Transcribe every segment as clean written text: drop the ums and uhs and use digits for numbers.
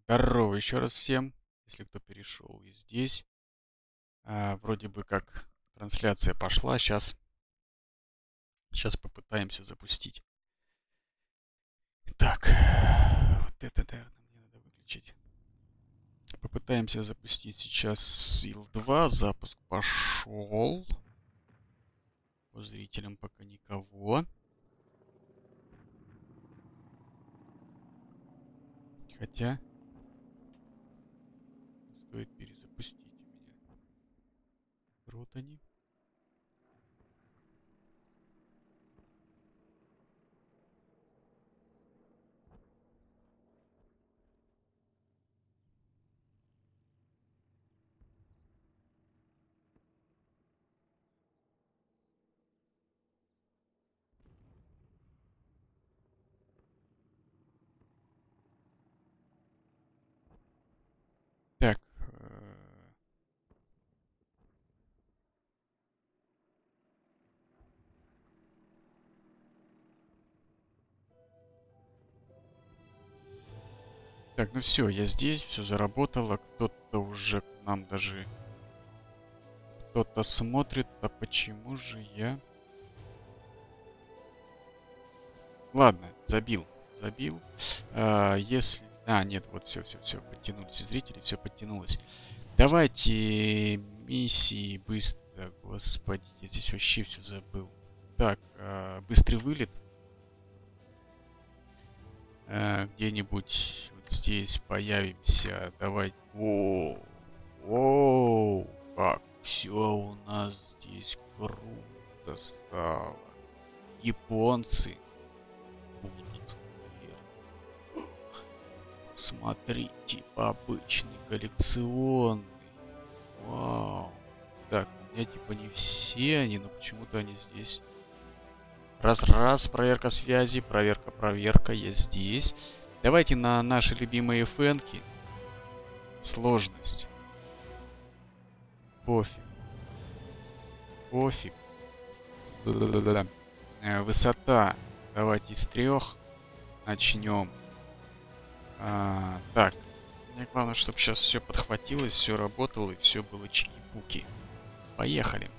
Здорово еще раз всем, если кто перешел и здесь. Вроде бы как трансляция пошла, сейчас попытаемся запустить. Так, вот это, наверное, мне надо выключить. Попытаемся запустить сейчас ил-2, запуск пошел. По зрителям пока никого. Хотя стоит перезапустить у меня. Вот они. Так, так, ну все, я здесь, все заработало. Кто-то уже к нам даже... Кто-то смотрит, а почему же я... Ладно, забил. Если... нет, вот все, подтянулись зрители, все подтянулось. Давайте миссии быстро. Господи, я здесь вообще все забыл. Так, быстрый вылет. Где-нибудь вот здесь появимся. Давай. О, как все у нас здесь круто стало. Японцы будут, наверное. Смотрите, обычный коллекционный. Вау. Так, у меня типа не все они, но почему-то они здесь. Раз, проверка связи, проверка, я здесь. Давайте на наши любимые фэнки. Сложность. Пофиг. Высота. Давайте с 3 начнем. Так. Мне главное, чтобы сейчас все подхватилось, все работало и все было чики-пуки. Поехали.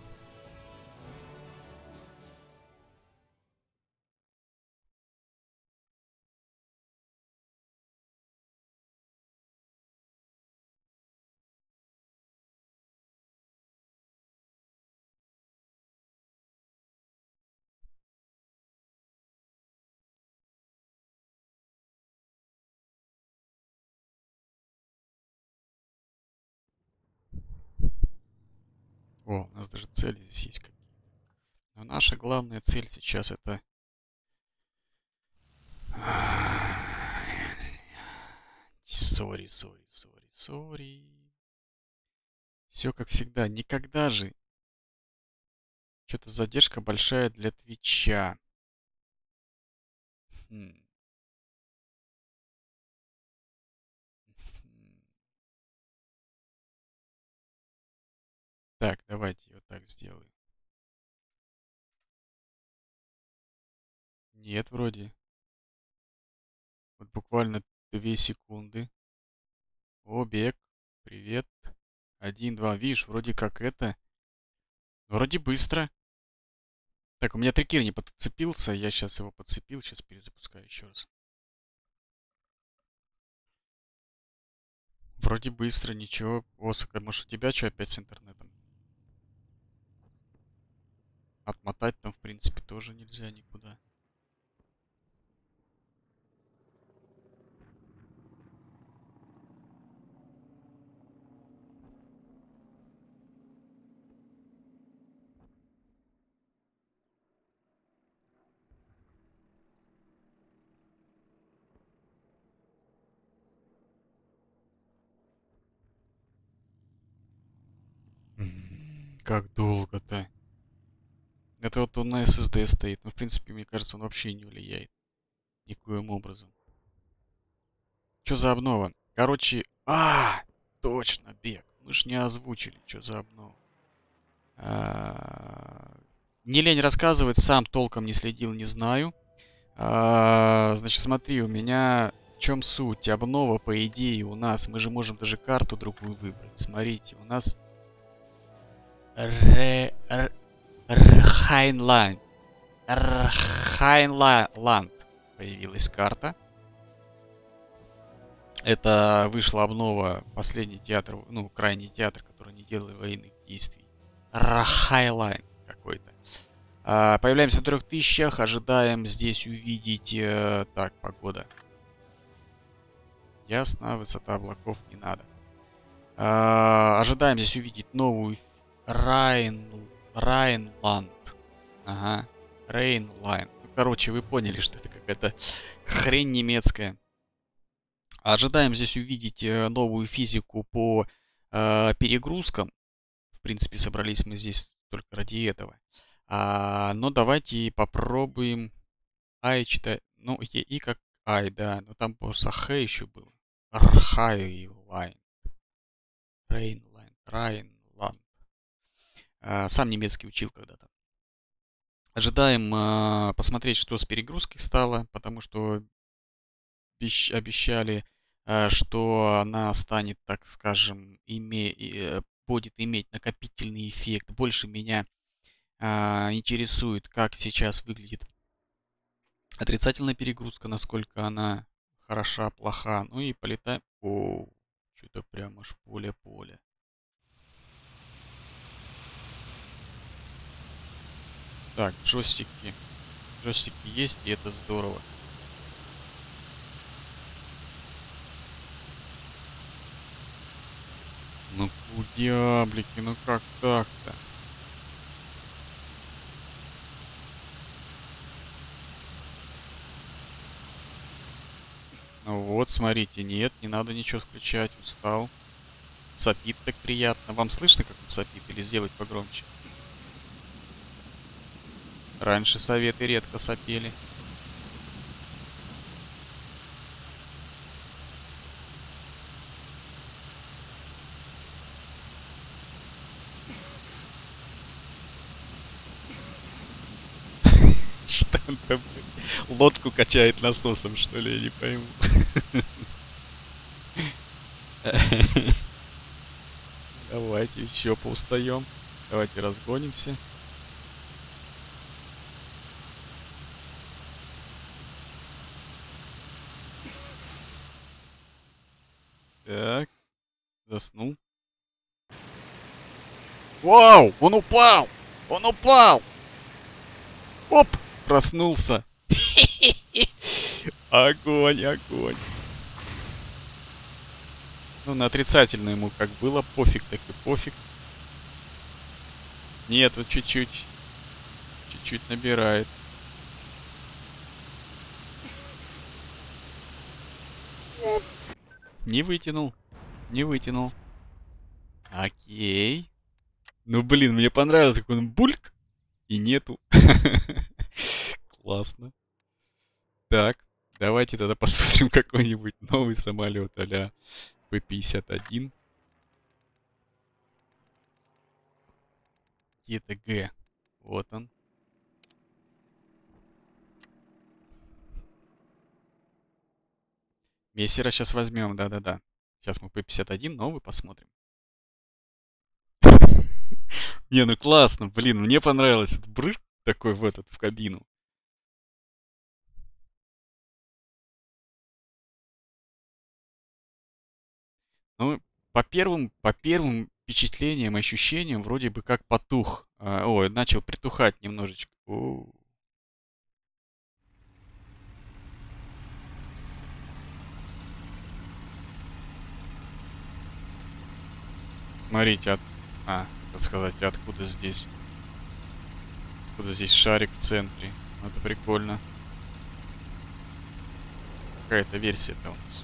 О, у нас даже цели здесь есть какие-то. Но наша главная цель сейчас это... Сори. Все как всегда. Никогда же. Что-то задержка большая для Твича. Так, давайте вот так сделаем. Нет, вроде. Вот буквально 2 секунды. О, бег. Привет. 1, 2. Видишь, вроде как это. Вроде быстро. Так, у меня трикер не подцепился. Я сейчас его подцепил. Сейчас перезапускаю еще раз. Вроде быстро, ничего. Осака, может у тебя что опять с интернетом? Отмотать там, в принципе, тоже нельзя никуда. Как долго-то? Это вот он на SSD стоит. Но, в принципе, мне кажется, он вообще не влияет. Никоим образом. Что за обнова? Короче... Точно, бег. Мы ж не озвучили, что за обнова. Не лень рассказывать, сам толком не следил, не знаю. Значит, смотри, у меня чем суть? Обнова, по идее, у нас. Мы же можем даже карту другую выбрать. Смотрите, у нас Рхайнланд. Рхайнланд появилась карта. Это вышла обнова, последний театр, ну, крайний театр, который не делает военных действий. Рхайлайн какой-то. Появляемся в 3000, ожидаем здесь увидеть... так, погода. Ясно, высота облаков не надо. Ожидаем здесь увидеть новую Райнланд. Ага, Рейнлайн. Ну, короче, вы поняли, что это какая-то хрень немецкая. Ожидаем здесь увидеть новую физику по перегрузкам. В принципе, собрались мы здесь только ради этого. Но давайте попробуем Ай читать. Ну, и как Ай, да. Но там просто Х еще было. Рхайлайн. Рейнлайн. Райнланд. Сам немецкий учил когда-то. Ожидаем посмотреть, что с перегрузкой стало, потому что обещали, что она станет, так скажем, будет иметь накопительный эффект. Больше меня интересует, как сейчас выглядит отрицательная перегрузка, насколько она хороша, плоха. Ну и полетаем. О, что-то прям аж поле-поле. Так, джойстики. Джойстики есть, и это здорово. Ну, кудяблики, ну как так-то? Ну вот, смотрите, нет, не надо ничего включать, устал. Сопит так приятно. Вам слышно, как он сопит? Или сделать погромче? Раньше советы редко сопели. Что он там, лодку качает насосом, что ли, я не пойму. Давайте еще поустаем. Давайте разгонимся. Так, заснул. Вау, он упал! Он упал! Оп, проснулся. Огонь, огонь. Ну, на отрицательную ему как было. Пофиг, так и пофиг. Нет, вот чуть-чуть. Чуть-чуть набирает. Не вытянул. Не вытянул. Окей. Ну, блин, мне понравилось, как он бульк. И нету. Классно. Так, давайте тогда посмотрим какой-нибудь новый самолет а-ля П-51. Где-то Г. Вот он. Мессера сейчас возьмем, да-да-да. Сейчас мы П-51 новый посмотрим. Не, ну классно, блин, мне понравилось. Этот брызг такой в кабину. Ну, по первым впечатлениям, ощущениям, вроде бы как потух. Ой, начал притухать немножечко. Смотрите, так сказать, откуда здесь? Откуда здесь шарик в центре? Ну, это прикольно. Какая-то версия-то у нас.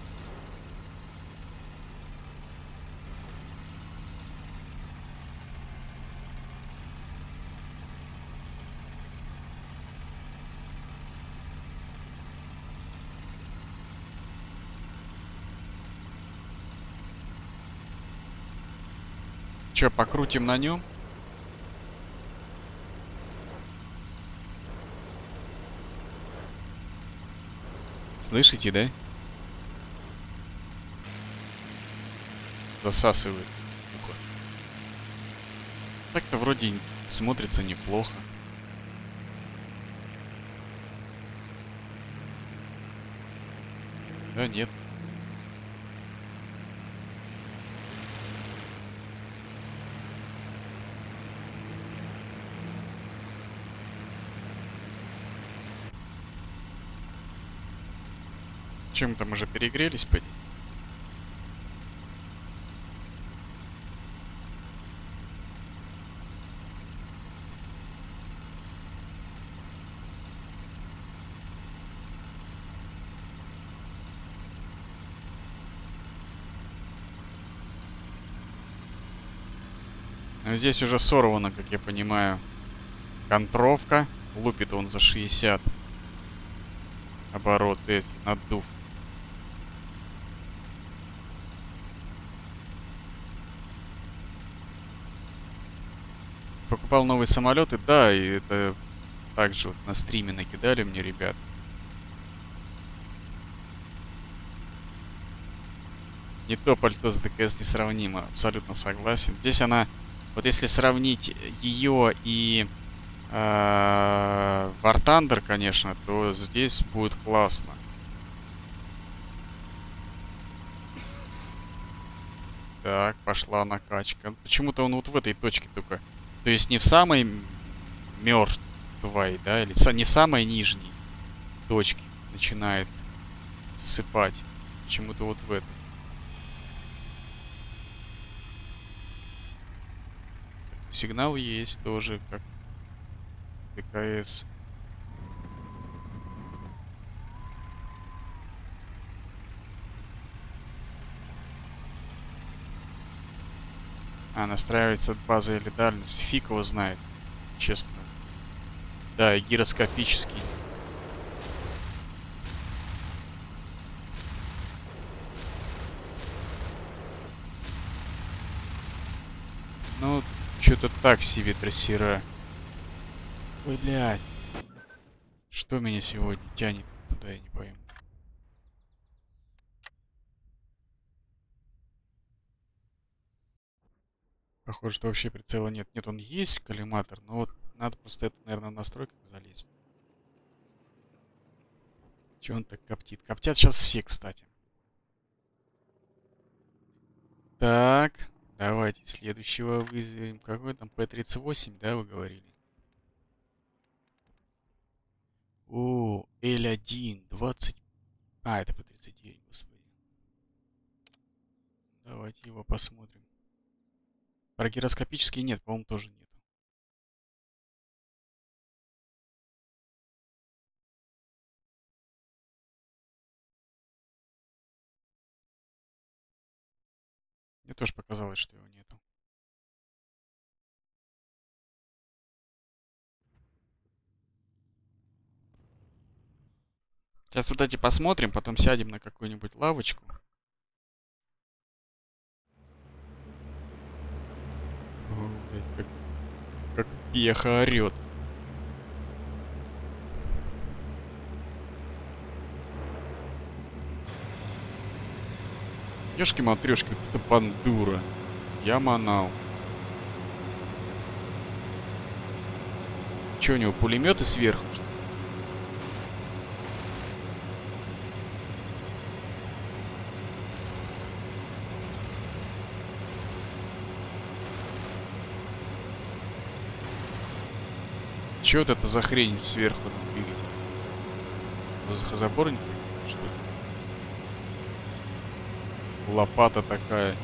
Че, покрутим на нем? Слышите, да? засасывает ухо. Так-то вроде смотрится неплохо. Да нет. Чем там уже перегрелись, поди? Но здесь уже сорвано, как я понимаю, контровка. Лупит он за 60 оборот, наддув. Покупал новые самолеты, да, и это также вот на стриме накидали мне ребят. Не то пальто с ДКС несравнимо, абсолютно согласен. Здесь она, вот если сравнить ее и War Thunder, конечно, то здесь будет классно. Так, пошла накачка. Почему-то он вот в этой точке только. То есть не в самой мертвой, да, или не в самой нижней точке начинает засыпать. Почему-то вот в этой. Сигнал есть тоже, как ДКС. Настраивается база или дальность. Фиг его знает, честно. Да, и гироскопический. Ну, что-то так себе трассера. Блядь. Что меня сегодня тянет туда, я не пойму. Похоже, что вообще прицела нет. Нет, он есть, коллиматор, но вот надо просто это, наверное, в настройках залезть. Чего он так коптит? Коптят сейчас все, кстати. Так, давайте следующего вызовем. Какой там П-38, да, вы говорили? О, Л1, 20... это П-39, господи. Давайте его посмотрим. Про гироскопический нет, по-моему, тоже нет. Мне тоже показалось, что его нету. Сейчас вот эти посмотрим, потом сядем на какую-нибудь лавочку. О, блядь, как пеха орёт. Ёшки-матрёшки, вот это бандура. Я манал. Чё, у него пулеметы сверху? Чё вот это за хрень сверху там бегает? Воздухозаборник? Что это? Лопата такая.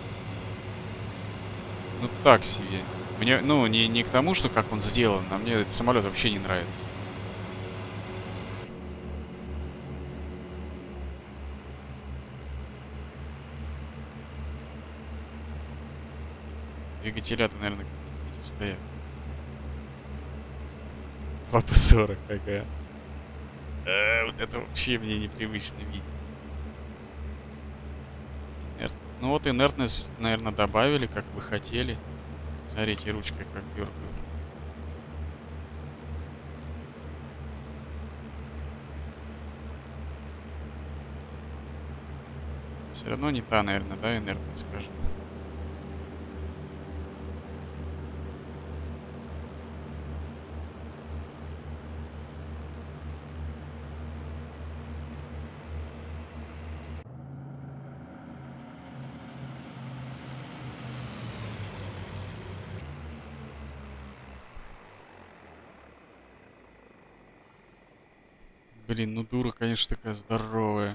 Ну так себе. Мне, ну, не к тому, что как он сделан, а мне этот самолет вообще не нравится. Двигателя-то, наверное, какие-то стоят. 2 по 40 какая. Вот это вообще мне непривычно видеть. Ну вот инертность, наверное, добавили, как вы хотели. Смотрите, ручкой как дергаю. Все равно не та, наверное, да, инертность, скажем. Блин, ну дура, конечно, такая здоровая.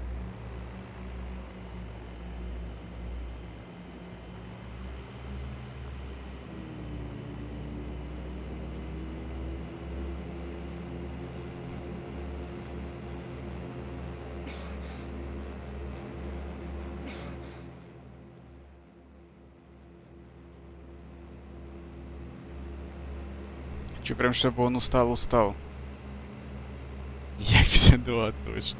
Хочу прям, чтобы он устал. Я 52 точно.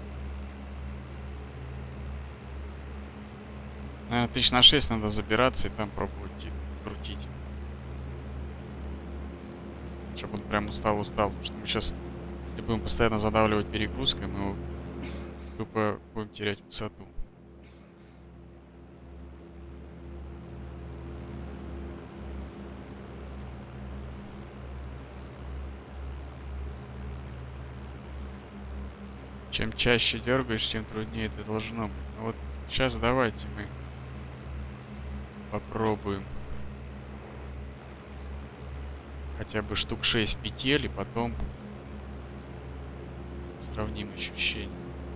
Наверное, 1000 на 6 надо забираться и там пробовать крутить. Чтобы он прям устал. Потому что мы сейчас, если будем постоянно задавливать перегрузкой, мы тупо будем терять высоту. Чем чаще дергаешь, тем труднее это должно быть. Ну вот сейчас давайте мы попробуем хотя бы штук 6 петель, и потом сравним ощущения.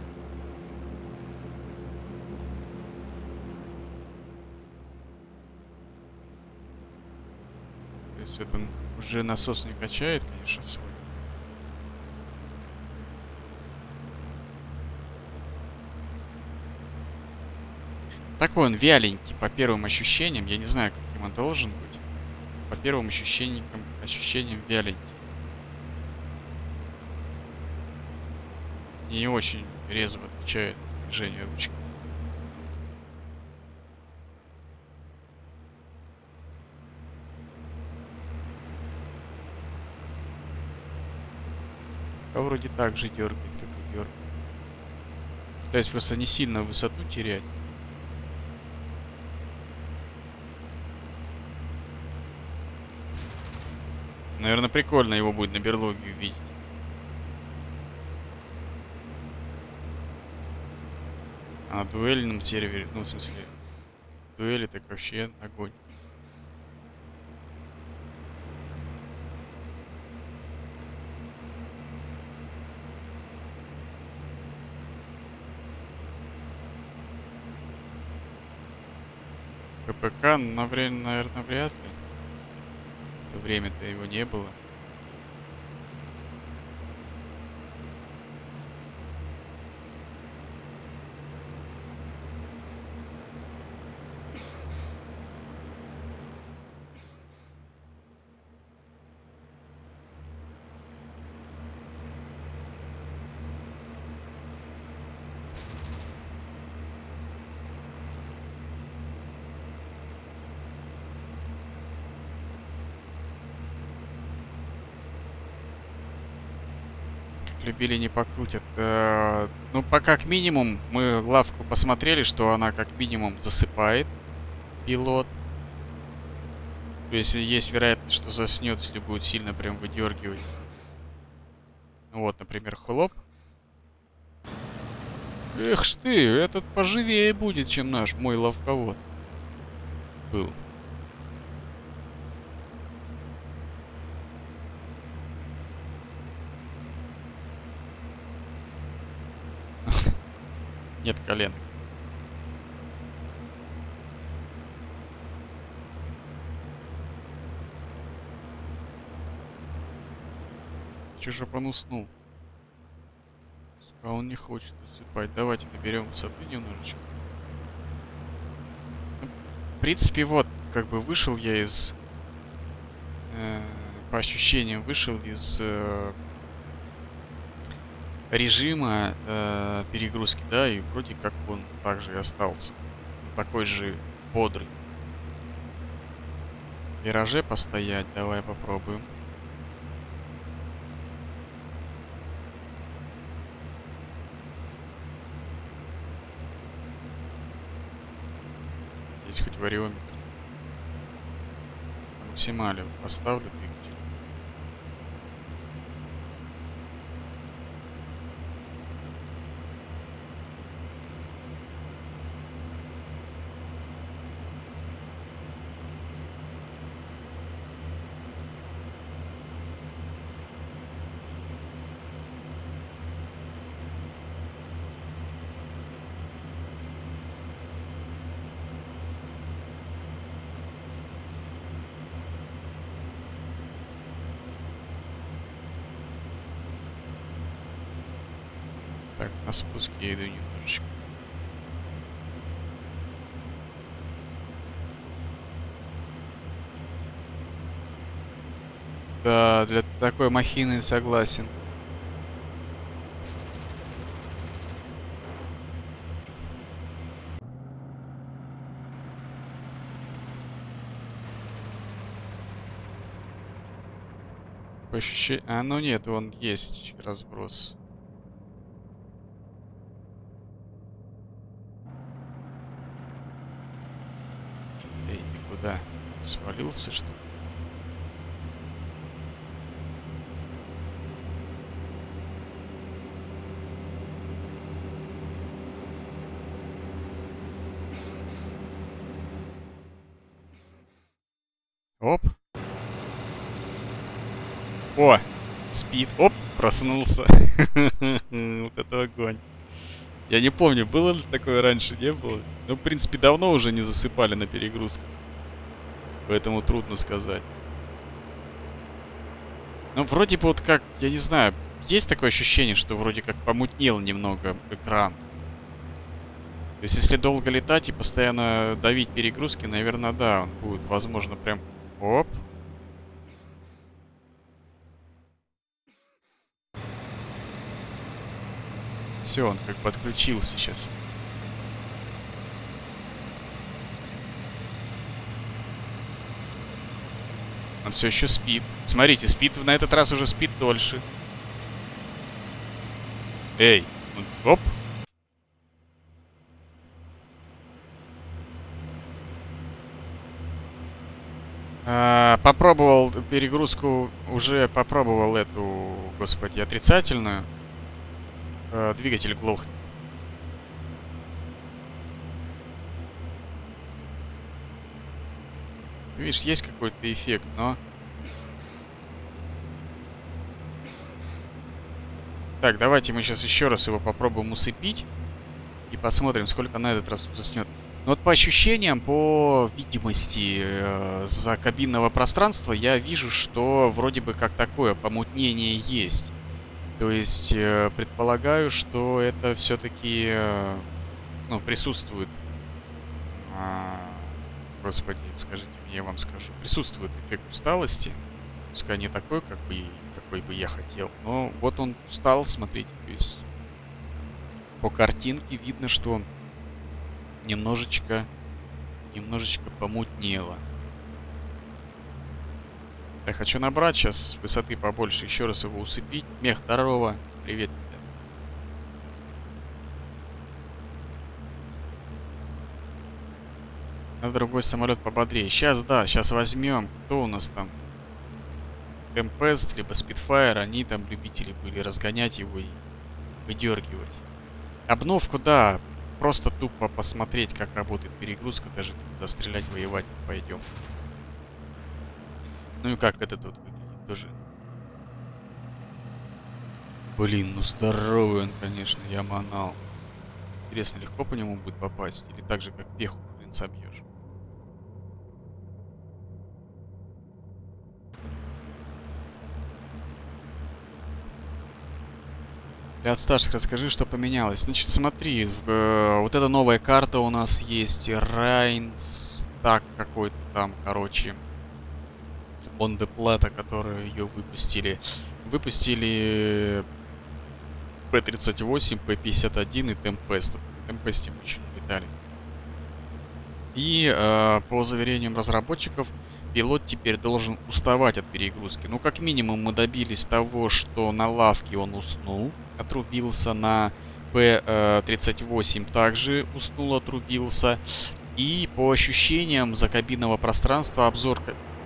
То есть это уже насос не качает, конечно, свой. Такой он вяленький по первым ощущениям. Я не знаю, каким он должен быть. По первым ощущениям вяленький. Не очень резво отвечает движение ручки. А вроде так же дергает, как и дергает. Пытаюсь просто не сильно высоту терять. Наверное, прикольно его будет на берлоге увидеть. А на дуэльном сервере, ну, в смысле, дуэли так вообще огонь. ППК, наверное, вряд ли. В то время-то его не было. Любили, не покрутят. Ну, пока как минимум мы лавку посмотрели, что она как минимум засыпает пилот. То есть есть вероятность, что заснет, если будет сильно прям выдергивать. Вот, например, хлоп. Эх ж ты, этот поживее будет, чем наш мой ловковод был. Нет коленок. Че же он уснул? А он не хочет засыпать. Давайте наберем высоту немножечко. Ну, в принципе, вот, как бы вышел я из... по ощущениям, вышел из режима перегрузки, да, и вроде как он также и остался. Такой же бодрый. В вираже постоять, давай попробуем. Здесь хоть вариометр. Максимале поставлю двигатель. Так, на спуске я иду немножечко. Да, для такой махины согласен. По ощущению... А, ну нет, вон есть разброс. Эй, ты куда? Свалился, что ли? Оп. О, спит. Оп, проснулся. Вот это огонь. Я не помню, было ли такое раньше, не было. Ну, в принципе, давно уже не засыпали на перегрузках. Поэтому трудно сказать. Ну, вроде бы вот как, я не знаю, есть такое ощущение, что вроде как помутнел немного экран. То есть, если долго летать и постоянно давить перегрузки, наверное, да, он будет, возможно, прям... Оп. Все, он как бы отключился сейчас. Он все еще спит. Смотрите, спит на этот раз уже спит дольше. Эй, оп. Попробовал перегрузку, уже попробовал эту, господи, отрицательную. Двигатель глохнет. Видишь, есть какой-то эффект, но... Так, давайте мы сейчас еще раз его попробуем усыпить. И посмотрим, сколько на этот раз заснет. Но вот по ощущениям, по видимости за кабинного пространства, я вижу, что вроде бы как такое помутнение есть. То есть предполагаю, что это все-таки ну, присутствует. Господи, скажите мне, я вам скажу. Присутствует эффект усталости. Пускай не такой, какой бы я хотел. Но вот он устал, смотрите. То есть по картинке видно, что он немножечко помутнело. Я хочу набрать сейчас высоты побольше, еще раз его усыпить. Мех, здорово. Привет, ребят. На другой самолет пободрее. Сейчас, да, сейчас возьмем. Кто у нас там? Tempest, либо Spitfire. Они там любители были разгонять его и выдергивать. Обновку, да. Просто тупо посмотреть, как работает перегрузка. Даже туда стрелять, воевать не пойдем. Ну и как этот вот выглядит тоже. Блин, ну здоровый он, конечно, я манал. Интересно, легко по нему будет попасть? Или так же, как пеху хрен собьешь? Для отставших расскажи, что поменялось. Значит, смотри, вот эта новая карта у нас есть. Райнстаг какой-то там, короче. On the Plata, которую ее выпустили. Выпустили P-38, P-51 и Tempest. В Tempest мы еще не летали. И по заверениям разработчиков, пилот теперь должен уставать от перегрузки. Ну, как минимум, мы добились того, что на лавке он уснул, отрубился, на P-38 также уснул, отрубился. И по ощущениям за кабинного пространства обзор...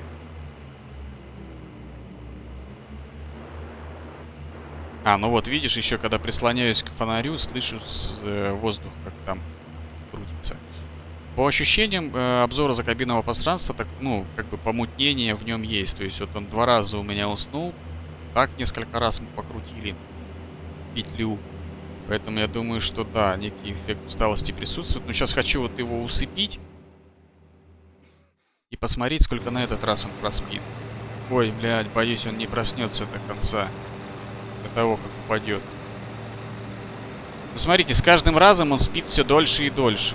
ну вот, видишь, еще когда прислоняюсь к фонарю, слышу воздух, как там крутится. По ощущениям обзора за кабинного пространства, так, ну, как бы помутнение в нем есть. То есть вот он 2 раза у меня уснул, так несколько раз мы покрутили петлю. Поэтому я думаю, что да, некий эффект усталости присутствует. Но сейчас хочу вот его усыпить и посмотреть, сколько на этот раз он проспит. Ой, блядь, боюсь, он не проснется до конца. До того, как упадет. Посмотрите, с каждым разом он спит все дольше и дольше.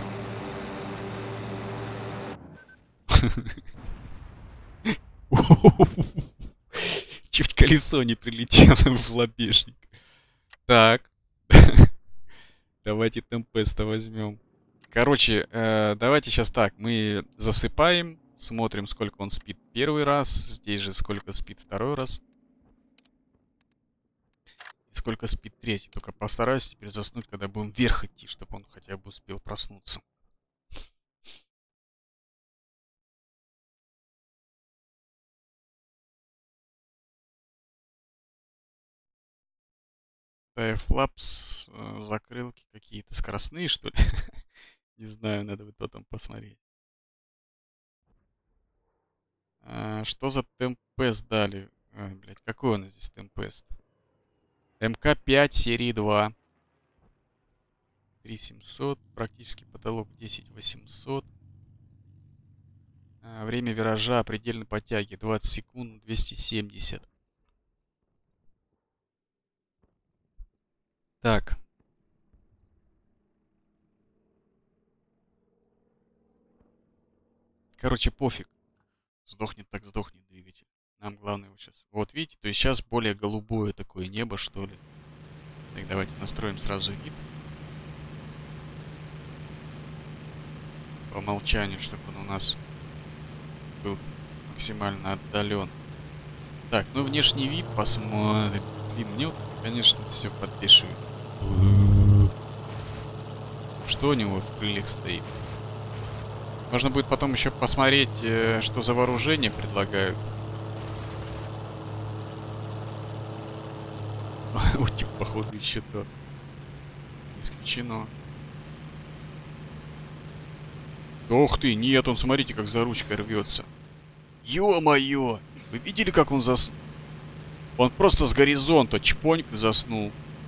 Чуть колесо не прилетело в лобешник. Так. Давайте темпеста возьмем. Короче, давайте сейчас так. Мы засыпаем, смотрим, сколько он спит первый раз. Здесь же сколько спит второй раз. И сколько спит третий. Только постараюсь теперь заснуть, когда будем вверх идти, чтобы он хотя бы успел проснуться. Тайфлапс, закрылки какие-то скоростные, что ли? Не знаю, надо будет потом посмотреть. Что за темпест дали? Ой, блядь, какой у нас здесь темпест? МК-5 серии 2. 3700, практически потолок 10800. Время виража предельной подтяги 20 секунд, 270. Так. Короче, пофиг. Сдохнет так сдохнет двигатель. Нам главное его сейчас. Вот видите, то есть сейчас более голубое такое небо, что ли. Так, давайте настроим сразу вид. По умолчанию, чтобы он у нас был максимально отдален. Так, ну внешний вид посмотрим. Блин, мне вот, конечно, все подпишет. Что у него в крыльях стоит? Можно будет потом еще посмотреть, что за вооружение предлагают. Утюг, походу, еще то. Исключено. Ох ты, нет, он, смотрите, как за ручкой рвется. Ё-моё! Вы видели, как он заснул? Он просто с горизонта чпоньк заснул.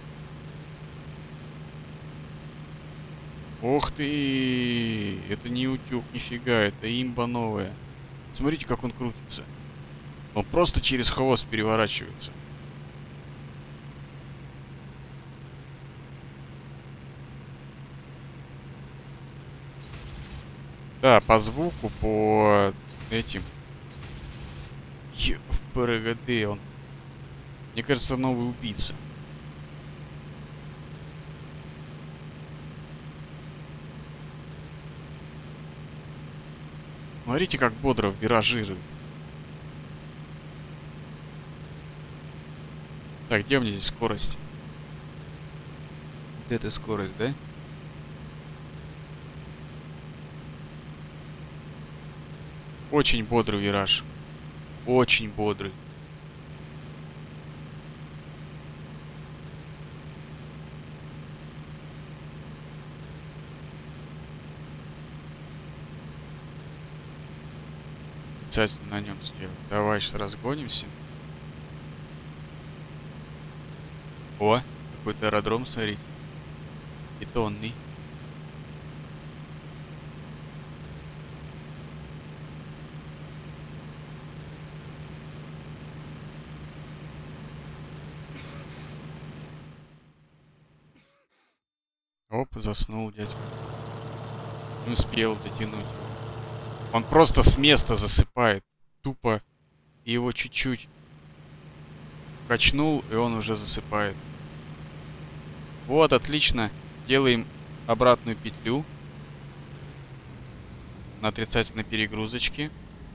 Ох ты! Это не утюг, нифига, это имба новая. Смотрите, как он крутится. Он просто через хвост переворачивается. Да, по звуку, по этим... ПРГД он. Мне кажется, новый убийца. Смотрите, как бодро виражирует. Так, где у меня здесь скорость? Вот это скорость, да? Очень бодрый вираж. Очень бодрый. Обязательно на нем сделать. Давай сейчас разгонимся. О, какой-то аэродром, смотрите. Бетонный. Оп, заснул дядька. Не успел дотянуть. Он просто с места засыпает. Тупо. И его чуть-чуть качнул, и он уже засыпает. Вот, отлично. Делаем обратную петлю. На отрицательной перегрузочке.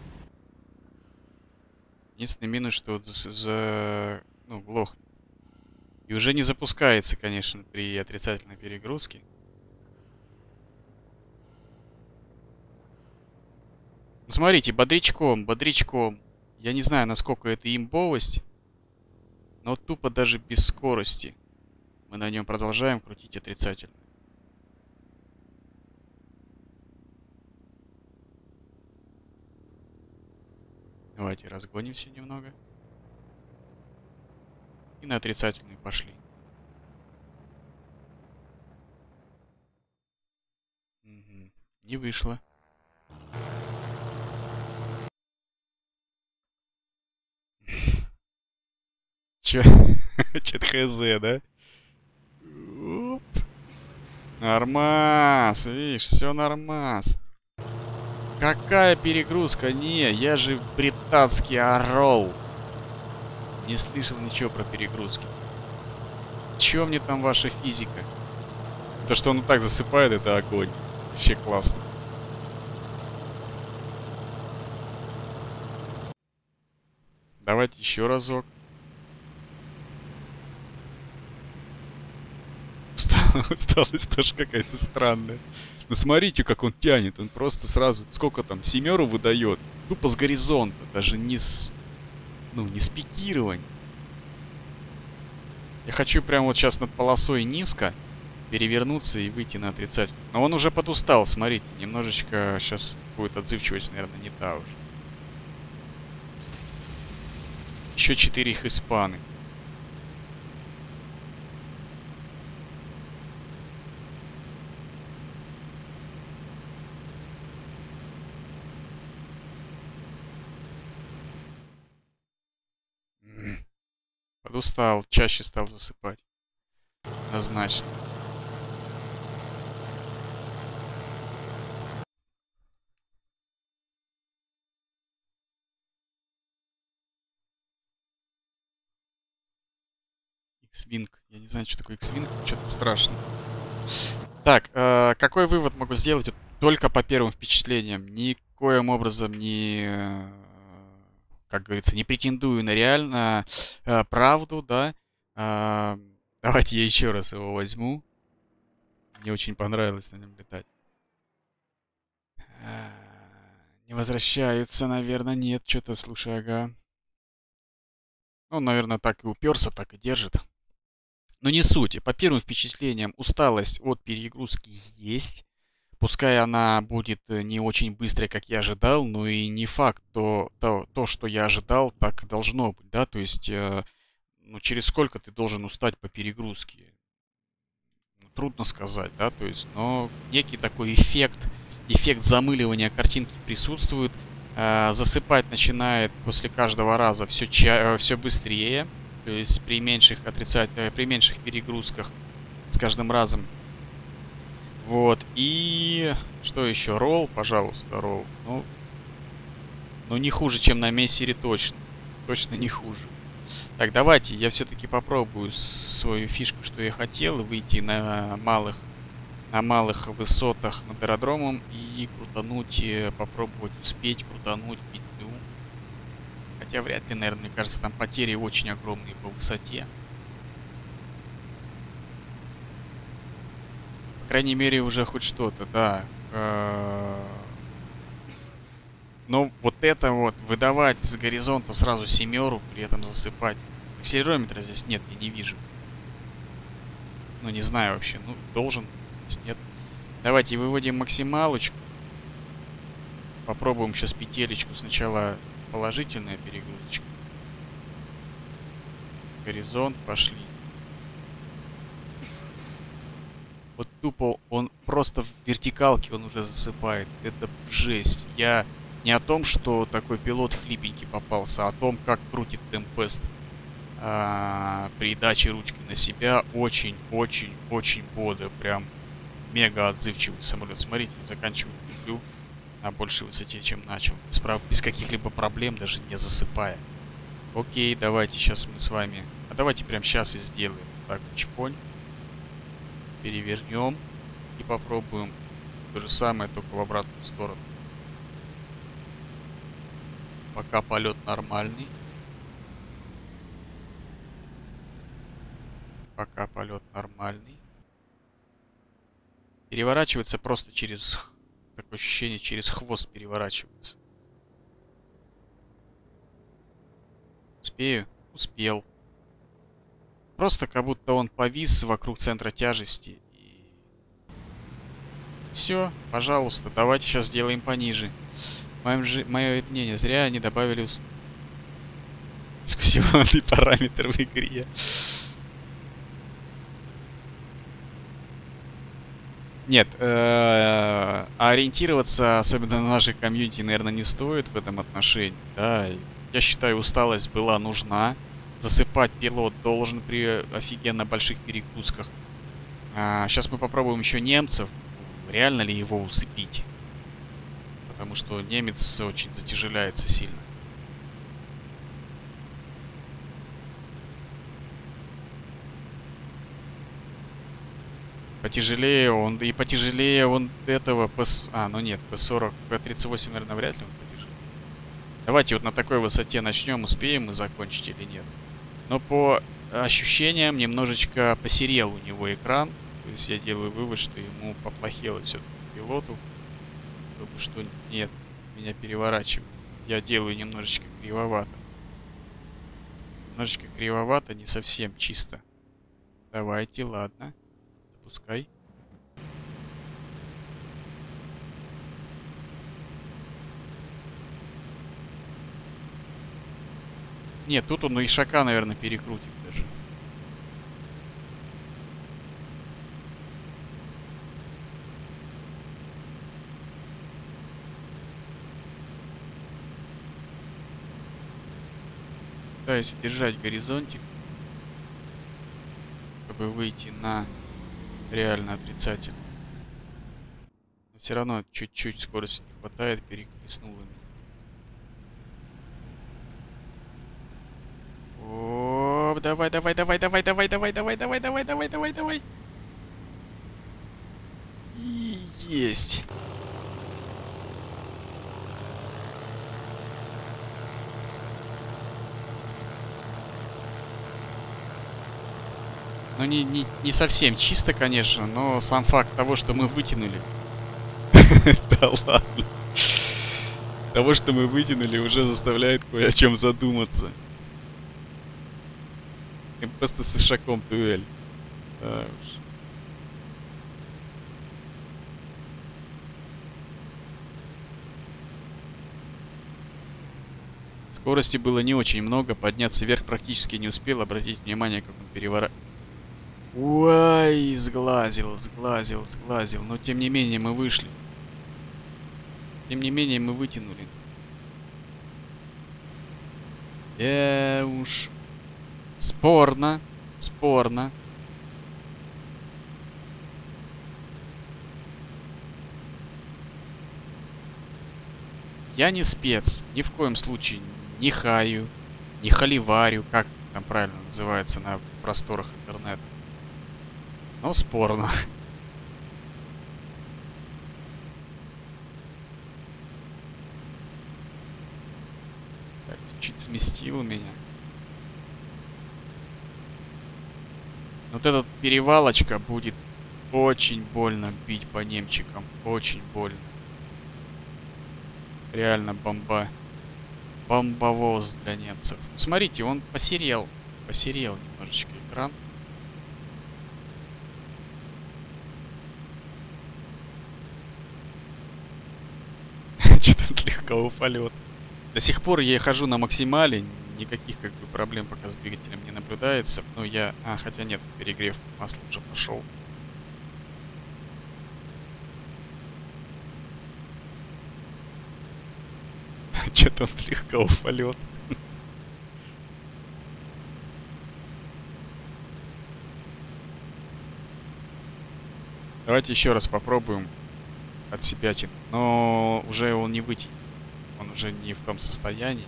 Единственный минус, что вот ну, глохнет. И уже не запускается, конечно, при отрицательной перегрузке. Ну, смотрите, бодрячком, бодрячком. Я не знаю, насколько это имбовость. Но тупо даже без скорости мы на нем продолжаем крутить отрицательно. Давайте разгонимся немного. И на отрицательную пошли. Угу. Не вышло. Чё? Чё-то хз, да? Оп. Нормас, видишь, все нормас. Какая перегрузка? Не, я же британский орел. Не слышал ничего про перегрузки. Чё мне там ваша физика? То, что он и так засыпает, это огонь. Вообще классно. Давайте еще разок. Усталость тоже какая-то странная. Но смотрите, как он тянет. Он просто сразу, сколько там, 7 выдает. Тупо с горизонта. Даже не с... Ну, не с пикирования. Я хочу прямо вот сейчас над полосой низко перевернуться и выйти на отрицательный. Но он уже подустал, смотрите. Немножечко сейчас будет отзывчивость, наверное, не та уже. Еще 4 их испаны. Подустал, чаще стал засыпать. Однозначно. X-Wing. Я не знаю, что такое X-Wing, что-то страшно. Так, какой вывод могу сделать? Вот только по первым впечатлениям. Никоим образом не, как говорится, не претендую на реально правду, да. Давайте я еще раз его возьму. Мне очень понравилось на нем летать. Не возвращаются, наверное, нет. Что-то, слушай, ага. Он, наверное, так и уперся, так и держит. Но не суть. По первым впечатлениям усталость от перегрузки есть. Пускай она будет не очень быстрой, как я ожидал, но и не факт, то, что я ожидал, так должно быть, да, то есть, ну, через сколько ты должен устать по перегрузке? Ну, трудно сказать, да, то есть, но некий такой эффект замыливания картинки присутствует. Засыпать начинает после каждого раза все быстрее, то есть при меньших перегрузках с каждым разом. Вот, и что еще? Ролл, пожалуйста, ролл. Ну, не хуже, чем на мессере точно. Точно не хуже. Так, давайте, я все-таки попробую свою фишку, что я хотел, выйти на малых высотах над аэродромом и крутануть, попробовать успеть крутануть петлю. Хотя вряд ли, наверное, мне кажется, там потери очень огромные по высоте. По крайней мере, уже хоть что-то, да. Но вот это вот, выдавать с горизонта сразу 7, при этом засыпать. Акселерометра здесь нет, я не вижу. Ну, не знаю вообще. Ну, должен. Здесь нет. Давайте выводим максималочку. Попробуем сейчас петелечку. Сначала положительная перегрузочка. Горизонт, пошли. Вот тупо он просто в вертикалке он уже засыпает. Это жесть. Я не о том, что такой пилот хлипенький попался, а о том, как крутит темпест. При даче ручки на себя очень бодро. Прям мега отзывчивый самолет. Смотрите, заканчивает петлю на большей высоте, чем начал. Без каких-либо проблем, даже не засыпая. Окей, давайте сейчас мы с вами... А давайте прямо сейчас и сделаем. Так, чпонь. Перевернем. И попробуем то же самое, только в обратную сторону. Пока полет нормальный. Пока полет нормальный. Переворачивается просто через... Такое ощущение, через хвост переворачивается. Успею? Успел. Просто как будто он повис вокруг центра тяжести. И... Все, пожалуйста, давайте сейчас сделаем пониже. Мое мнение, зря они добавили дискуссионный параметр в игре. Нет, ориентироваться, особенно на нашей комьюнити, наверное, не стоит в этом отношении. Да, я считаю, усталость была нужна. Засыпать пилот должен при офигенно больших перегрузках. Сейчас мы попробуем еще немцев. Реально ли его усыпить? Потому что немец очень затяжеляется сильно. Потяжелее он, и потяжелее он этого ну нет, П-40, П-38, наверное, вряд ли он потяжелее. Давайте вот на такой высоте начнем, успеем мы закончить или нет. Но по ощущениям немножечко посерел у него экран. То есть я делаю вывод, что ему поплохело все-таки пилоту. Потому что нет, меня переворачивает. Я делаю немножечко кривовато. Немножечко кривовато, не совсем чисто. Давайте, ладно. Запускай. Нет, тут он Ишака, наверное, перекрутит даже. Пытаюсь удержать горизонтик, чтобы выйти на реально отрицательный. Но все равно чуть-чуть скорости не хватает, перехлестнуло меня. О, давай, давай, давай, давай, давай, давай, давай, давай, давай, давай, давай, давай. И есть. Ну, не совсем чисто, конечно, но сам факт того, что мы вытянули. Да ладно. Того, что мы вытянули, уже заставляет кое о чем задуматься. И просто с Ишаком дуэль. Да уж. Скорости было не очень много, подняться вверх практически не успел, обратить внимание, как он переворачивает. Ой, сглазил, сглазил, сглазил. Но тем не менее мы вышли. Тем не менее мы вытянули. Уж. Спорно. Спорно. Я не спец. Ни в коем случае не хаю, не холиварю, как там правильно называется на просторах интернета. Но спорно. Так, чуть сместил меня. Вот этот перевалочка будет очень больно бить по немчикам. Очень больно. Реально бомба. Бомбовоз для немцев. Смотрите, он посерел. Посерел немножечко экран. Что-то слегка полет. До сих пор я хожу на максимале. Никаких как бы проблем пока с двигателем не наблюдается. Но я... хотя нет, перегрев масла уже пошел. Что-то он слегка полет. Давайте еще раз попробуем отсебячить. Но уже он не вытянет. Он уже не в том состоянии.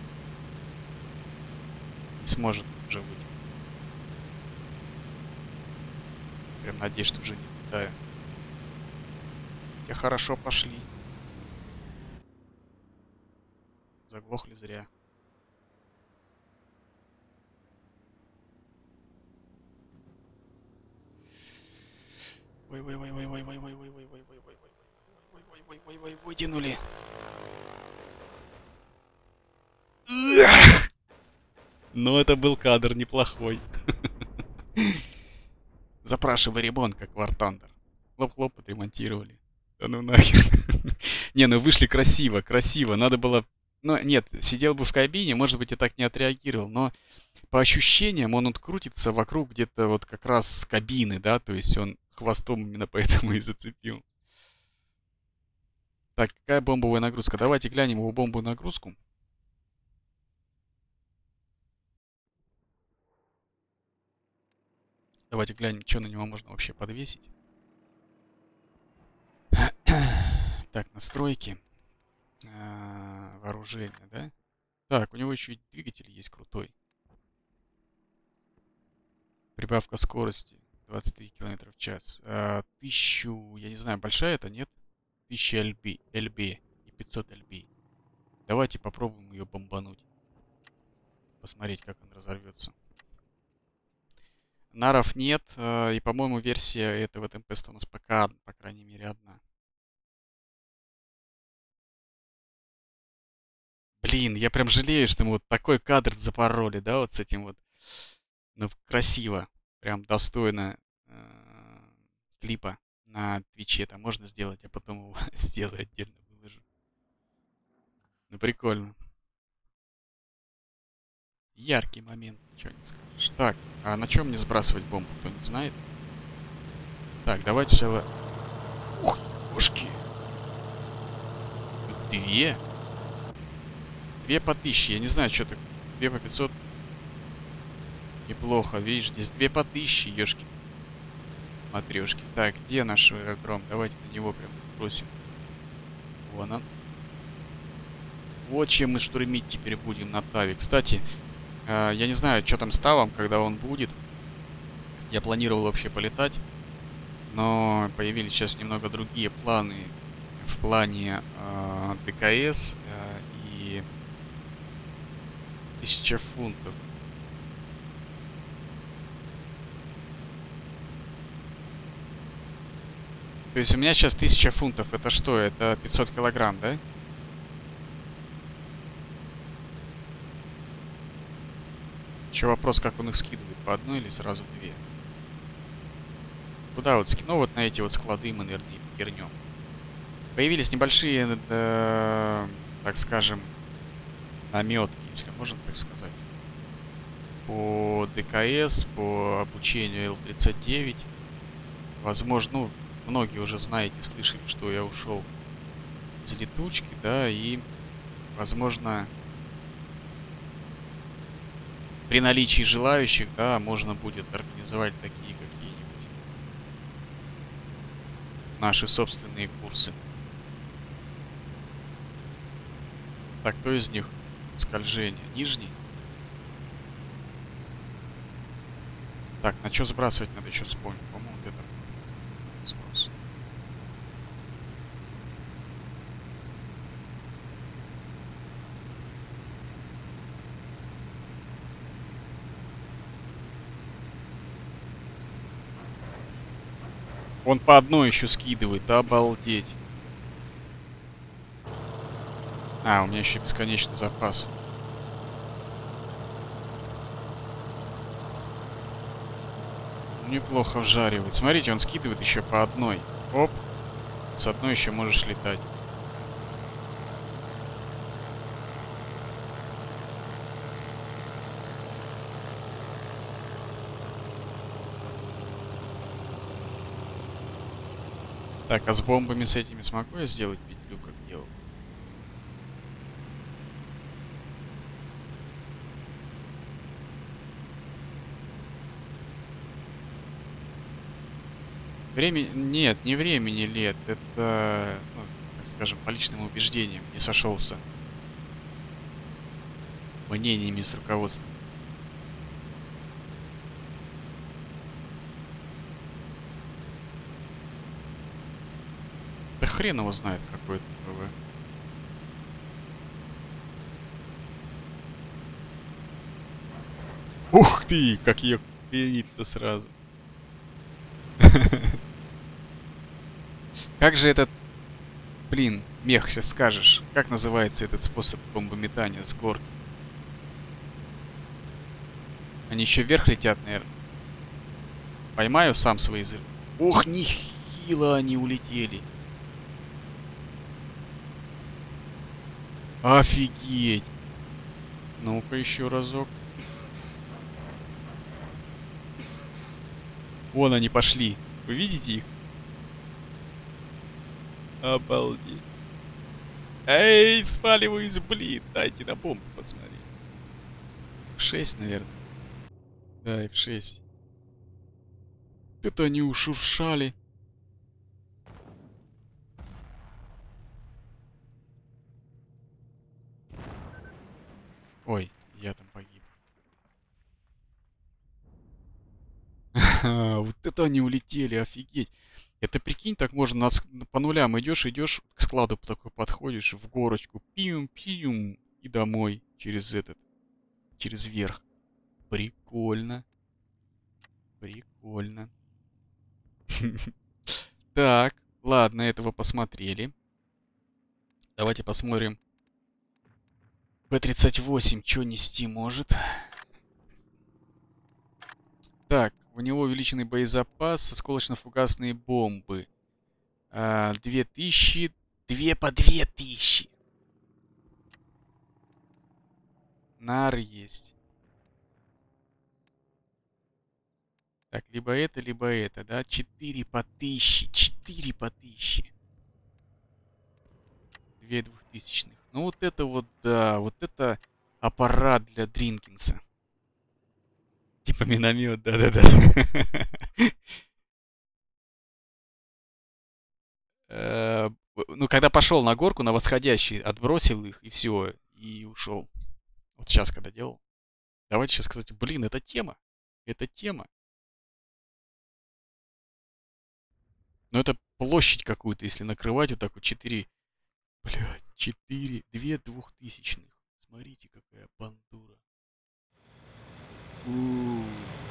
Не сможет уже вытянуть. Прям надеюсь, что уже не летаю. Хотя хорошо пошли. Заглохли зря. Ой, вытянули. Но это был кадр неплохой. Запрашивай ремонт, как War Thunder. Хлоп-хлоп, отремонтировали. Да ну нахер. Не, ну вышли красиво, красиво. Надо было... Ну, нет, сидел бы в кабине, может быть, я так не отреагировал, но по ощущениям он крутится вокруг где-то вот как раз с кабины, да, то есть он хвостом именно поэтому и зацепил. Так, какая бомбовая нагрузка? Давайте глянем его бомбовую нагрузку. Давайте глянем, что на него можно вообще подвесить. Так, настройки. Вооружение, да? Так, у него еще и двигатель есть крутой. Прибавка скорости 23 км в час. 1000, я не знаю, большая это, нет? 1000 LB и 500 LB. Давайте попробуем ее бомбануть. Посмотреть, как он разорвется. Наров нет. И, по-моему, версия этого темпеста у нас пока, по крайней мере, одна. Блин, я прям жалею, что мы вот такой кадр запороли, да, вот с этим вот. Ну, красиво. Прям достойно клипа на Твиче. Это можно сделать, а потом его сделаю отдельно, выложу. Ну, прикольно. Яркий момент, ничего не скажешь. Так, а на чем мне сбрасывать бомбу, кто не знает? Так, давайте сначала... Ух, ушки! Две? Две по 1000, я не знаю, что так. 2 по 500. Неплохо, видишь, здесь 2 по 1000, ёшки. Матрешки. Так, где наш аэродром? Давайте на него прям бросим. Вон он. Вот чем мы штурмить теперь будем на Таве. Кстати, я не знаю, что там с Тавом, когда он будет. Я планировал вообще полетать. Но появились сейчас немного другие планы в плане ДКС и 1000 фунтов. То есть у меня сейчас 1000 фунтов. Это что? Это 500 килограмм, да? Еще вопрос, как он их скидывает. По одной или сразу две? Куда вот скину? Вот на эти вот склады мы, наверное, вернем. Появились небольшие, так скажем, наметки, если можно так сказать. По ДКС, по обучению Л-39. Возможно, ну, многие уже знаете, слышали, что я ушел из летучки, да, и, возможно, при наличии желающих, да, можно будет организовать такие какие-нибудь наши собственные курсы. Так, кто из них? Скольжение. Нижний? Так, на что сбрасывать надо еще вспомнить. По-моему, вот это сброс. Он по одной еще скидывает, обалдеть. А, у меня еще бесконечный запас. Неплохо вжаривает. Смотрите, он скидывает еще по одной. Оп. С одной еще можешь летать. Так, а с бомбами с этими смогу я сделать петлю, как делал? Времени... Нет, не времени лет. Это, ну, так скажем, по личным убеждениям не сошелся мнениями с руководством. Да хрен его знает, какой это ПВ. Ух ты, как ее пенит-то сразу. Как же этот, блин, мех, сейчас скажешь. Как называется этот способ бомбометания с горки? Они еще вверх летят, наверное. Поймаю сам свои взрывы. Ох, нехило они улетели. Офигеть. Ну-ка еще разок. Вон они пошли. Вы видите их? Обалдеть. Эй, спаливаюсь, блин. Дайте на бомбу посмотреть. F6, наверное. Да, F6. Это они ушуршали. Ой, я там погиб. Вот это они улетели, офигеть. Это прикинь, так можно по нулям идешь, к складу такой подходишь, в горочку, пиум-пиум, и домой через верх. Прикольно. Прикольно. Так, ладно, этого посмотрели. Давайте посмотрим. П-38, что нести может? Так, у него увеличенный боезапас, осколочно-фугасные бомбы. 2000, 2 по 2000. Нар есть. Так, либо это, да? 4 по 1000, 4 по 1000. 2 двухтысячных. Ну вот это вот, да, вот это аппарат для Дринкинса. Типа миномет, да-да-да. Ну, когда пошел на горку, на восходящий, отбросил их, и все, и ушел. Вот сейчас, когда делал. Давайте сейчас сказать, блин, это тема. Это тема. Но это площадь какую-то, если накрывать вот так вот 4. Блядь, 4, 2 двухтысячных. Смотрите, какая бандура. У.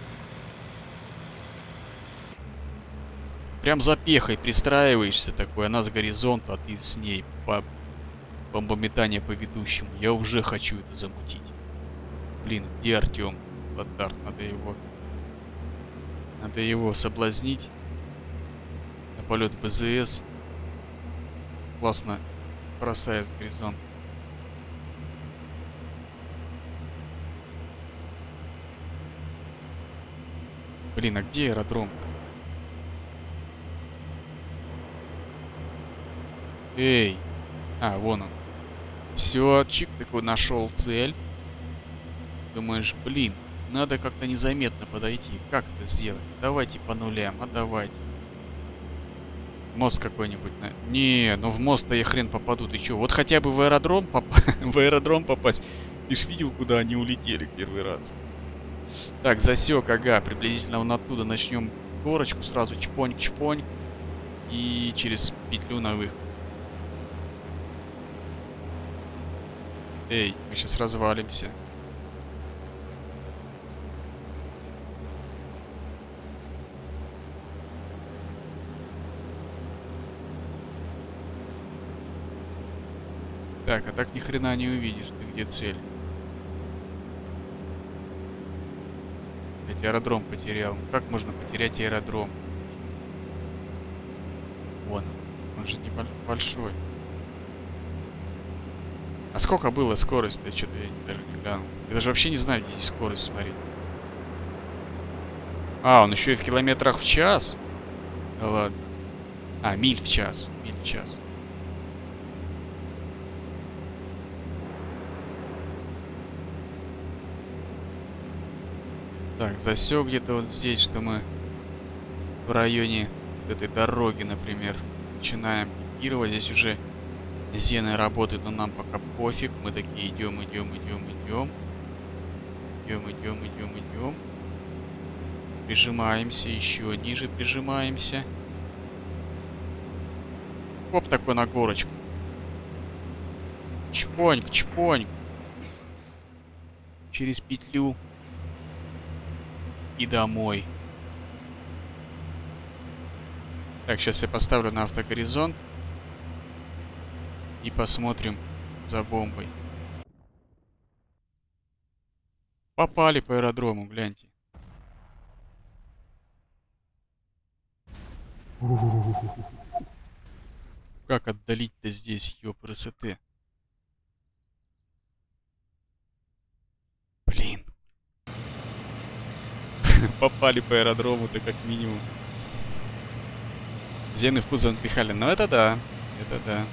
Прям за пехой пристраиваешься такой, она с горизонта, а ты с ней по бомбометание по ведущему. Я уже хочу это замутить. Блин, где Артем? Лотард, надо его соблазнить. На полет БЗС. Классно бросает с горизонта. Блин, а где аэродром-то? Эй! А, вон он. Все, чик такой нашел цель. Думаешь, блин, надо как-то незаметно подойти. Как это сделать? Давайте по нулям, а давайте. Мост какой-нибудь. Не, ну в мост-то я хрен попаду. Ты чё? Вот хотя бы в аэродром, в аэродром попасть. Ты ж видел, куда они улетели первый раз. Так, засек, ага. Приблизительно вон оттуда начнем горочку. Сразу чпонь-чпонь. И через петлю на выход. Эй, мы сейчас развалимся. Так, а так ни хрена не увидишь, ты где цель. Ведь аэродром потерял. Ну как можно потерять аэродром? Вон он же небольшой. А сколько было скорость-то? Что-то я даже не глянул. Я даже вообще не знаю, где здесь скорость смотреть. А, он еще и в километрах в час? Да ладно. А, миль в час. Миль в час. Так, засек где-то вот здесь, что мы в районе вот этой дороги, например, начинаем пикировать. Здесь уже зены работают, но нам пока пофиг. Мы такие идем. Идем. Прижимаемся, еще ниже прижимаемся. Хоп, такой на горочку. Чпоньк. Через петлю. И домой. Так, сейчас я поставлю на автогоризонт. И посмотрим за бомбой. Попали по аэродрому, гляньте. Как отдалить-то здесь, ёпрст. Блин. Попали по аэродрому-то как минимум. Зены в пузо напихали. Но это да. Это да.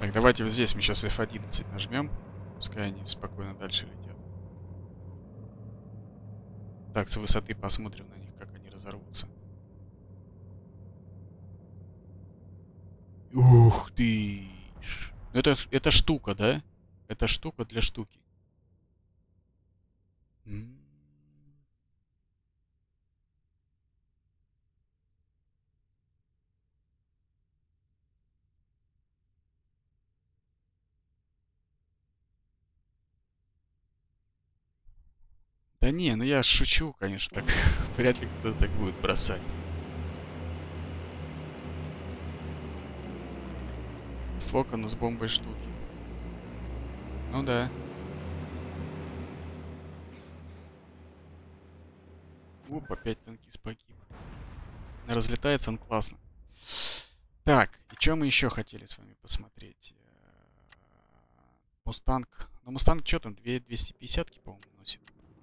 Так, давайте вот здесь мы сейчас F11 нажмем. Пускай они спокойно дальше летят. Так, с высоты посмотрим на них, как они разорвутся. Ух ты! Это штука, да? Это штука для штуки. Да не, ну я шучу, конечно, так вряд ли кто-то так будет бросать. Фокон с бомбой штуки. Ну да. Оп, опять танкист погиб. Разлетается он классно. Так, и что мы еще хотели с вами посмотреть? Мустанг. Ну, Мустанг что там? 250-ки, по-моему, носит.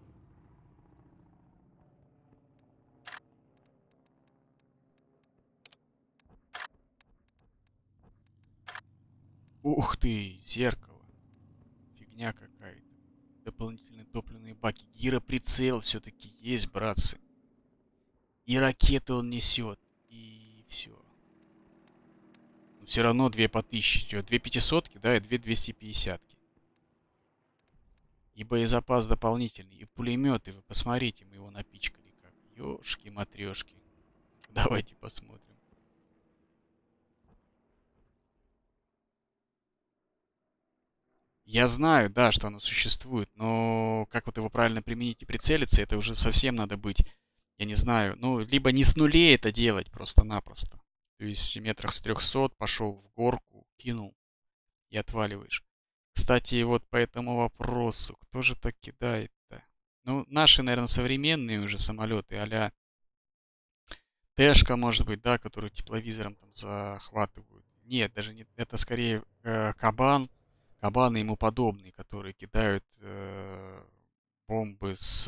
Ух ты, зеркало. Фигня какая-то. Дополнительные топливные баки. Гироприцел все-таки есть, братцы. И ракеты он несет. И все. Но все равно 2 по 1000. 2 500-ки, да, и 2 250-ки. И боезапас дополнительный. И пулеметы. Вы посмотрите, мы его напичкали как. Ёшки-матрешки. Давайте посмотрим. Я знаю, да, что оно существует, но как вот его правильно применить и прицелиться, это уже совсем надо быть, я не знаю, ну, либо не с нулей это делать просто-напросто. То есть метрах с 300 пошел в горку, кинул и отваливаешь. Кстати, вот по этому вопросу, кто же так кидает-то? Ну, наши, наверное, современные уже самолеты, а-ля Тэшка, может быть, да, которую тепловизором там захватывают. Нет, даже не, это скорее Кабан, Кабан и ему подобные, которые кидают бомбы с...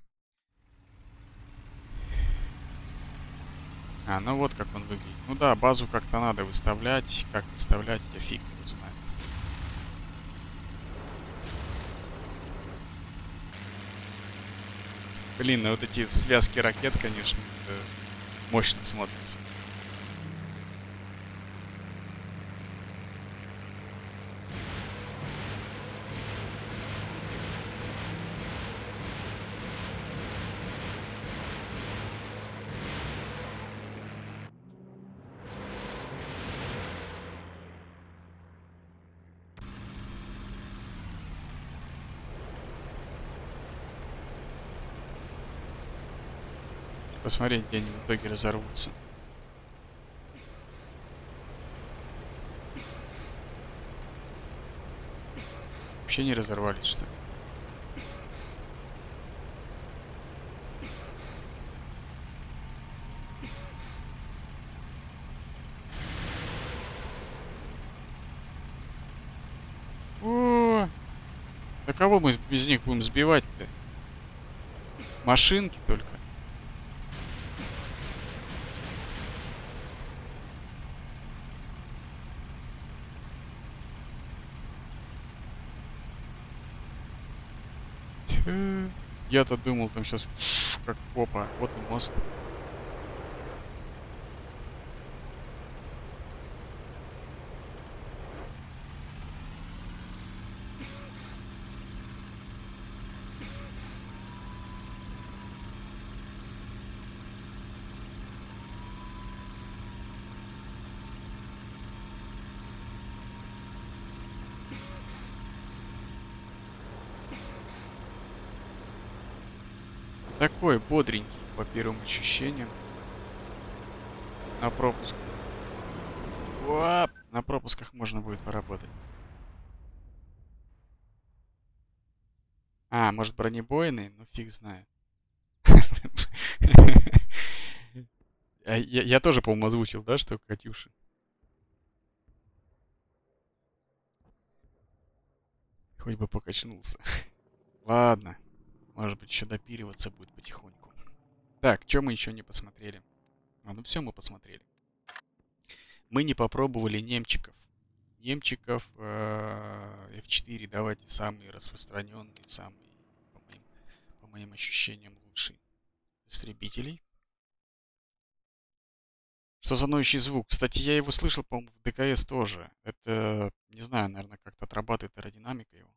ну вот как он выглядит. Ну да, базу как-то надо выставлять. Как выставлять, я фиг его знаю. Блин, ну вот эти связки ракет, конечно, мощно смотрятся. Посмотреть, где они в итоге разорвутся. Вообще не разорвались, что ли? О, да кого мы без них будем сбивать-то? Машинки только. Я-то думал, там сейчас как попа. Вот и мост. Такой бодренький, по первым ощущениям. На пропуск. Уап! На пропусках можно будет поработать. Может бронебойный? Ну фиг знает. Я тоже, по-моему, озвучил, да, что Катюши? Хоть бы покачнулся. Ладно. Может быть, еще допиливаться будет потихоньку. Так, что мы еще не посмотрели? Ну все мы посмотрели. Мы не попробовали немчиков. немчиков. F4 давайте самый распространенный, самый, по моим ощущениям, лучший истребителей. Что за ноющий звук? Кстати, я его слышал, по-моему, в ДКС тоже. Это, не знаю, наверное, как-то отрабатывает аэродинамика его.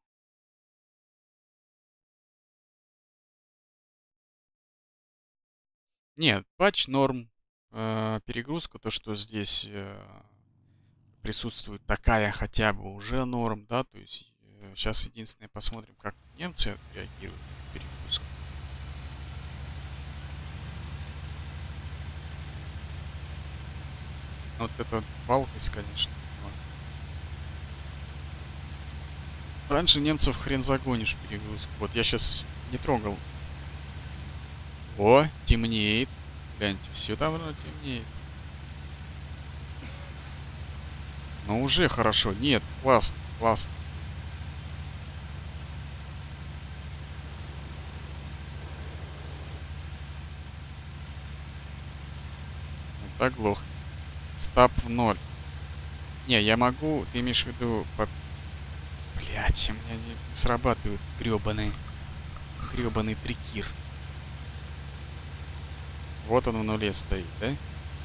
Нет, патч норм. Перегрузка, то, что здесь присутствует такая хотя бы уже норм, да, то есть сейчас единственное посмотрим, как немцы реагируют на перегрузку. Вот это палкость, конечно. Раньше немцев хрен загонишь перегрузку. Вот я сейчас не трогал. О, темнеет. Гляньте, все давно темнеет. Но уже хорошо. Нет, классно, классно. Вот так глохнет. Стаб в 0. Не, я могу, ты имеешь в виду... Блять, у меня не срабатывает гребаный трикир. Вот он в нуле стоит, да?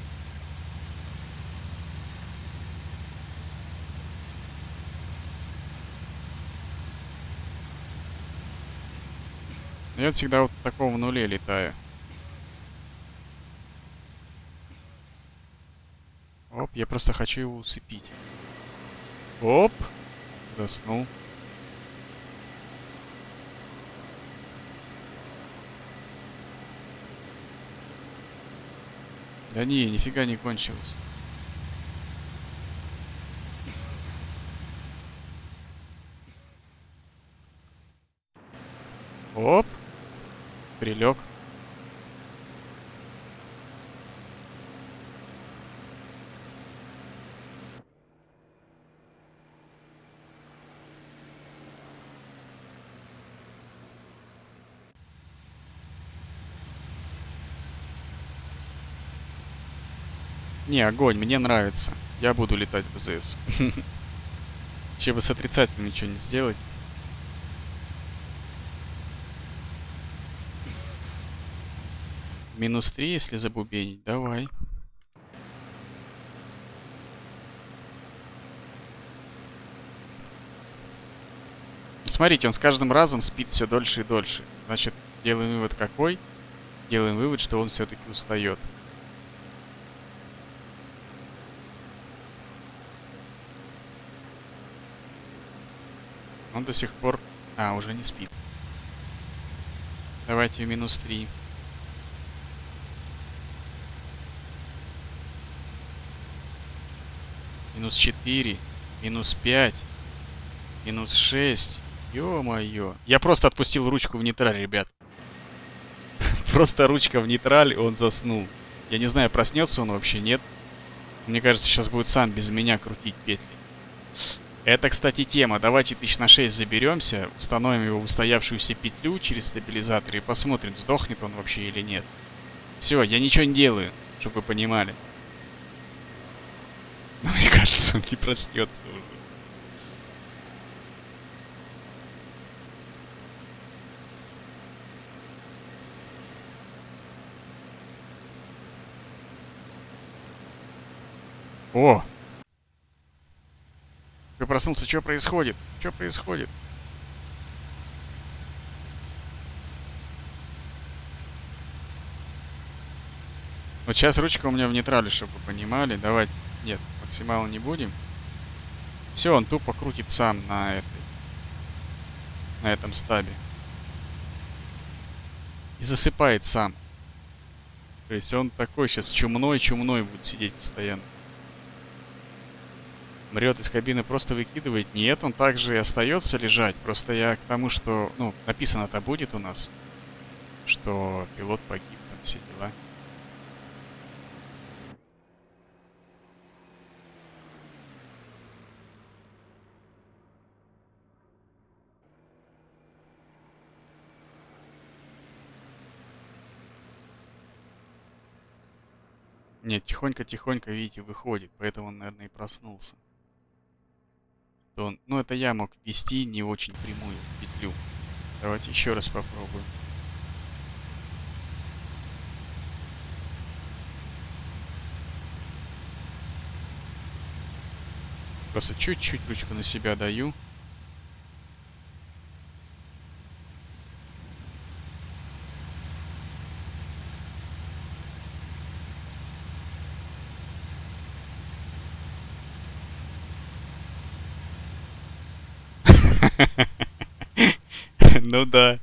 Я всегда вот такого в нуле летаю. Оп, я просто хочу его усыпить. Оп, заснул. Да не, нифига не кончилось. Оп, прилег. Не, огонь, мне нравится. Я буду летать в БЗС. Че бы с отрицательным ничего не сделать. -3, если забубенить. Давай. Смотрите, он с каждым разом спит все дольше и дольше. Значит, делаем вывод какой? Делаем вывод, что он все-таки устает. Он до сих пор... А, уже не спит. Давайте -3. -4. -5. -6. Ё-моё. Я просто отпустил ручку в нейтраль, ребят. Просто ручка в нейтраль, и он заснул. Я не знаю, проснется он вообще, нет. Мне кажется, сейчас будет сам без меня крутить петли. Это, кстати, тема. Давайте 1000 на 6 заберемся, установим его в устоявшуюся петлю через стабилизатор и посмотрим, сдохнет он вообще или нет. Все, я ничего не делаю, чтобы вы понимали. Но мне кажется, он не проснется уже. О! Ты проснулся, что происходит? Что происходит? Вот сейчас ручка у меня в нейтрале, чтобы вы понимали. Давайте. Нет, максимал не будем. Все, он тупо крутит сам на этом стабе. И засыпает сам. То есть он такой сейчас чумной будет сидеть постоянно. Мрет из кабины, просто выкидывает. Нет, он также и остается лежать. Просто я к тому, что... Ну, написано-то будет у нас, что пилот погиб, там все дела. Нет, тихонько-тихонько, видите, выходит. Поэтому он, наверное, и проснулся. то он... Ну, это я мог ввести не очень прямую петлю. Давайте еще раз попробуем. Просто чуть-чуть ручку на себя даю. Ну да.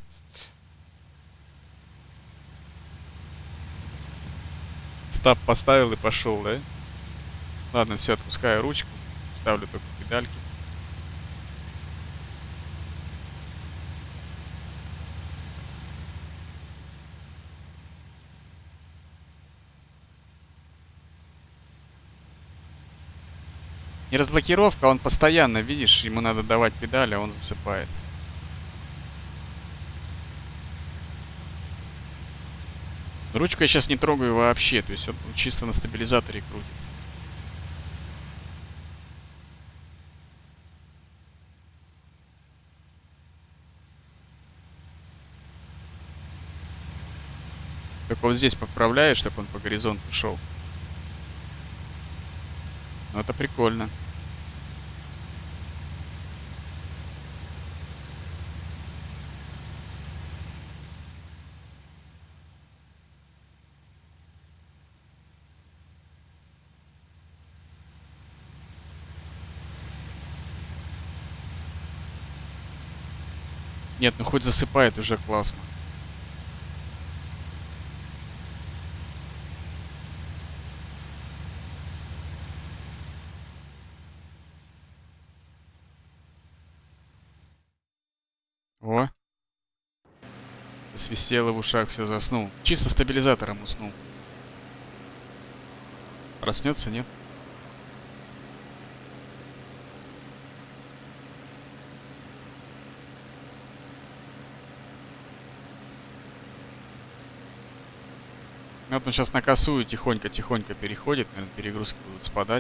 Стаб поставил и пошел, да? Ладно, все, отпускаю ручку. Ставлю только педальки. Не разблокировка, он постоянно, видишь, ему надо давать педали, а он засыпает. Ручку я сейчас не трогаю вообще, то есть он чисто на стабилизаторе крутит. Только вот здесь подправляешь, чтобы он по горизонту шел. Ну, это прикольно. Нет, ну хоть засыпает уже классно. О. Свистело в ушах, все, заснул. Чисто стабилизатором уснул. Проснется, нет? Вот он сейчас на косую тихонько-тихонько переходит. Наверное, перегрузки будут спадать.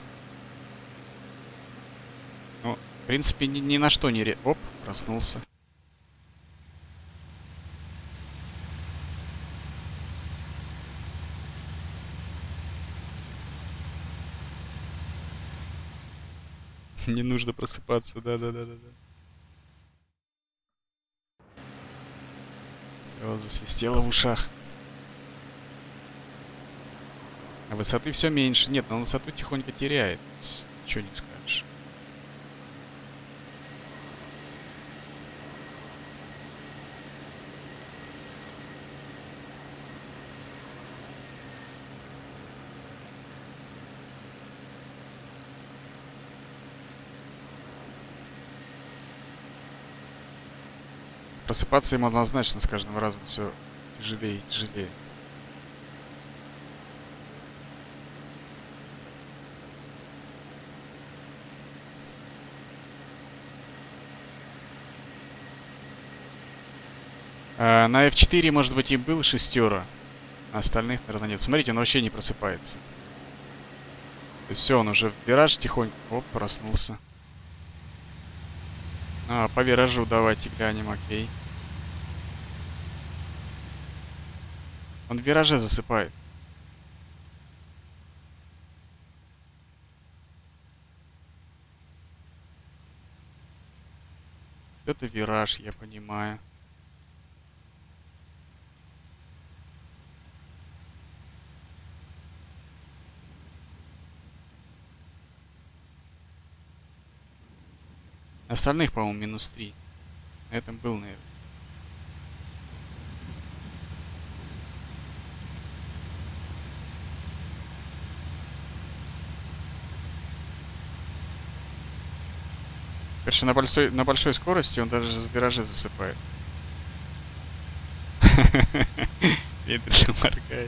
Ну, в принципе, ни на что не... Оп, проснулся. Не нужно просыпаться, да-да-да-да-да. Все, засвистело в ушах. А высоты все меньше. Нет, но высоту тихонько теряет. Чего не скажешь. Просыпаться ему однозначно с каждым разом все тяжелее и тяжелее. На F4, может быть, и был шестера. А остальных, наверное, нет. Смотрите, он вообще не просыпается. То есть все, он уже в вираж тихонько. Оп, проснулся. По виражу давайте глянем, окей. Он в вираже засыпает. Это вираж, я понимаю. Остальных, по-моему, -3. На этом был, наверное. Короче, на большой скорости он даже в вираже засыпает. Медленно моргает.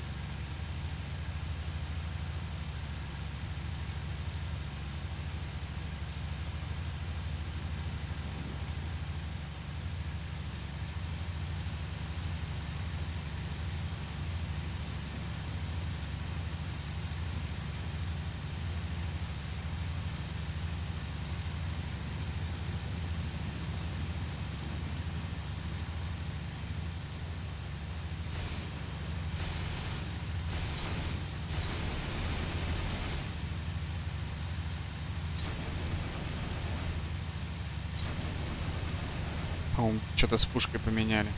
По-моему, что-то с пушкой поменяли.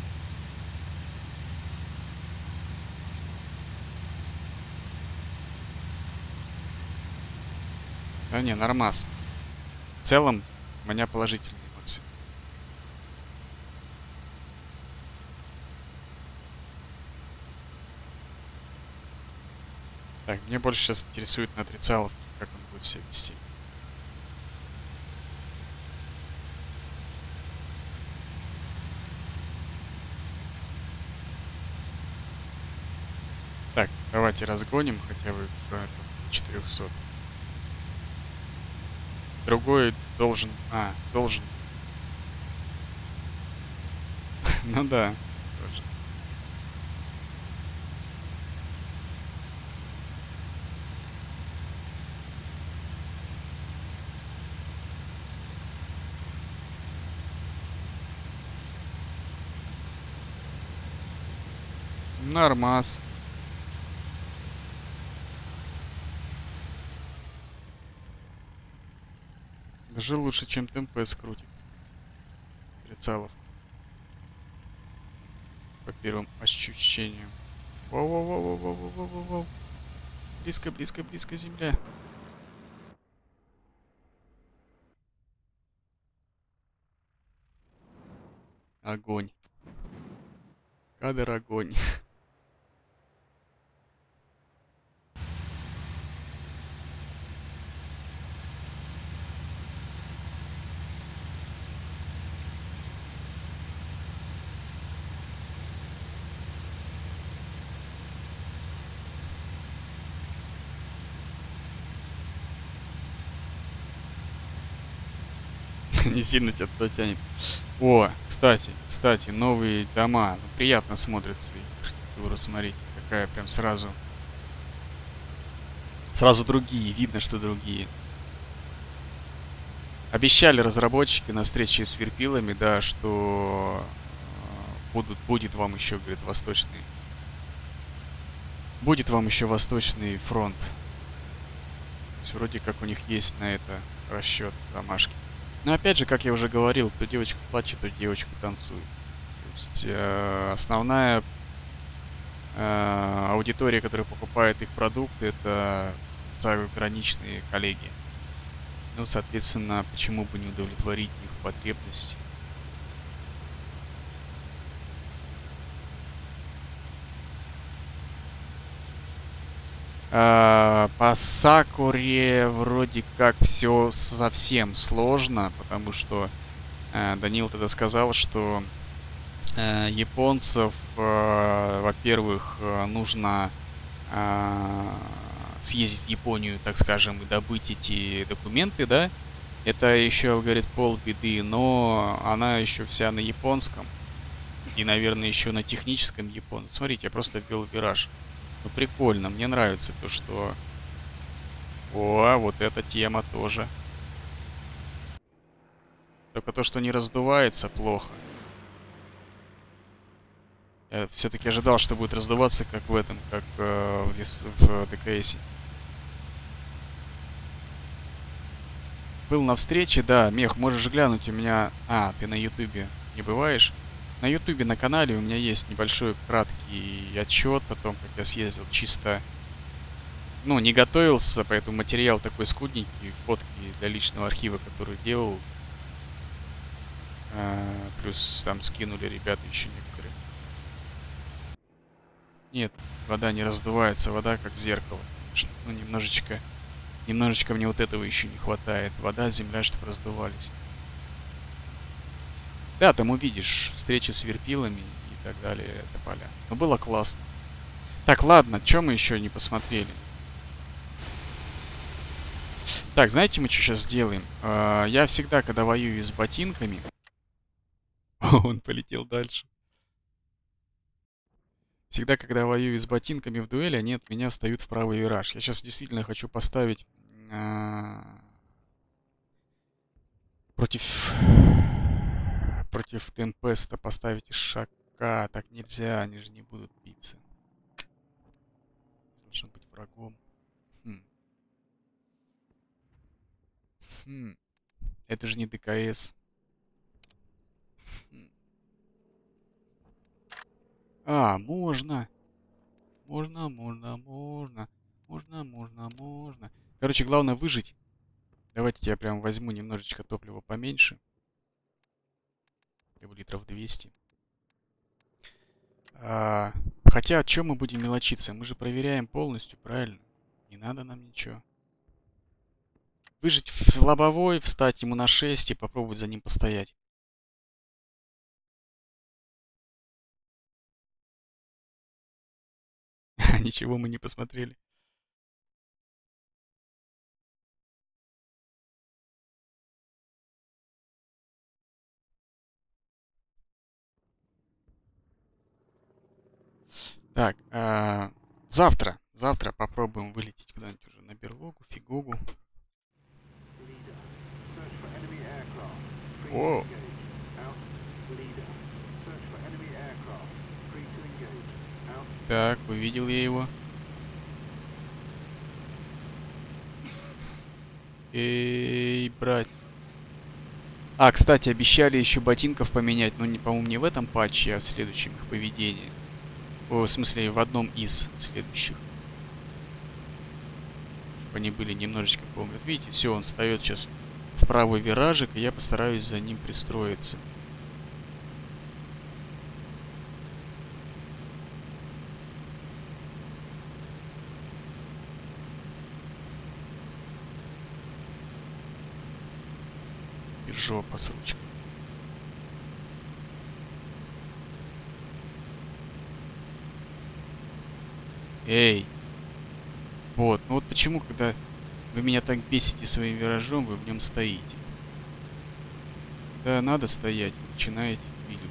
Да не, нормас. В целом, у меня положительные эмоции. Так, мне больше сейчас интересует на отрицаловке, как он будет себя вести. Так, давайте разгоним хотя бы до 400. Другой должен... должен. Ну да. Тоже. Нормас. Даже лучше, чем ТМП скрутит. Прицелов. По первым ощущениям. Воу-воу-воу-воу-воу-воу-воу. Близко, близко, близко земля. Огонь. Кадр огонь. Не сильно тебя туда тянет. О, кстати, новые дома. Ну, приятно смотрятся. Архитектура, смотрите, какая прям сразу. Сразу другие, видно, что другие. Обещали разработчики на встрече с верпилами, да, что будет вам еще, говорит, восточный. Будет вам еще восточный фронт. То есть вроде как у них есть на это расчет домашки. Но опять же, как я уже говорил, кто девочку плачет, то девочку танцует. То есть основная аудитория, которая покупает их продукты, это заграничные коллеги. Ну, соответственно, почему бы не удовлетворить их потребность? По Сакуре вроде как все совсем сложно, потому что Данил тогда сказал, что японцев, во-первых, нужно съездить в Японию, так скажем, и добыть эти документы, да. Это еще, говорит, полбеды, но она еще вся на японском. И, наверное, еще на техническом японском. Смотрите, я просто ввел вираж. Ну, прикольно, мне нравится то, что... О, вот эта тема тоже. Только то, что не раздувается, плохо. Я все-таки ожидал, что будет раздуваться, как в этом, как в ДКСе. Был на встрече, да, Мех, можешь глянуть, у меня... ты на Ютубе не бываешь? На Ютубе, на канале у меня есть небольшой краткий отчет о том, как я съездил. Чисто, ну, не готовился, поэтому материал такой скудненький, фотки для личного архива, который делал. Плюс там скинули ребята еще некоторые. Нет, вода не раздувается, вода как зеркало. Ну, немножечко мне вот этого еще не хватает. Вода, земля, чтобы раздувались. Да, там увидишь встречи с верпилами и так далее, это поля. Но было классно. Так, ладно, что мы еще не посмотрели? Так, знаете, мы что сейчас сделаем? Я всегда, когда воюю с ботинками... Он полетел дальше. Всегда, когда воюю с ботинками в дуэли, они от меня встают в правый вираж. Я сейчас действительно хочу поставить... Против... Против Темпеста поставить Ишака. Так нельзя, они же не будут биться. Должен быть врагом. Хм. Хм. Это же не ДКС. Хм. А, можно. Можно, можно, можно. Можно, можно, можно. Короче, главное выжить. Давайте я прям возьму немножечко топлива поменьше. Литров 200. Хотя, о чем мы будем мелочиться? Мы же проверяем полностью, правильно? Не надо нам ничего. Выжить в лобовой, встать ему на 6 и попробовать за ним постоять. Ничего мы не посмотрели. Так, завтра. Завтра попробуем вылететь куда-нибудь уже на берлогу, фигугу. О! Так, увидел я его. Эй, брать. А, кстати, обещали еще ботинков поменять, но, не, по-моему, не в этом патче, а в следующем их поведении. О, в смысле, в одном из следующих. Чтобы они были немножечко, по-моему. Вот видите, все, он встает сейчас в правый виражик, и я постараюсь за ним пристроиться. И жопа с ручкой. Эй! Вот, ну вот почему, когда вы меня так бесите своим виражом, вы в нем стоите. Да, надо стоять, вы начинаете увиливать.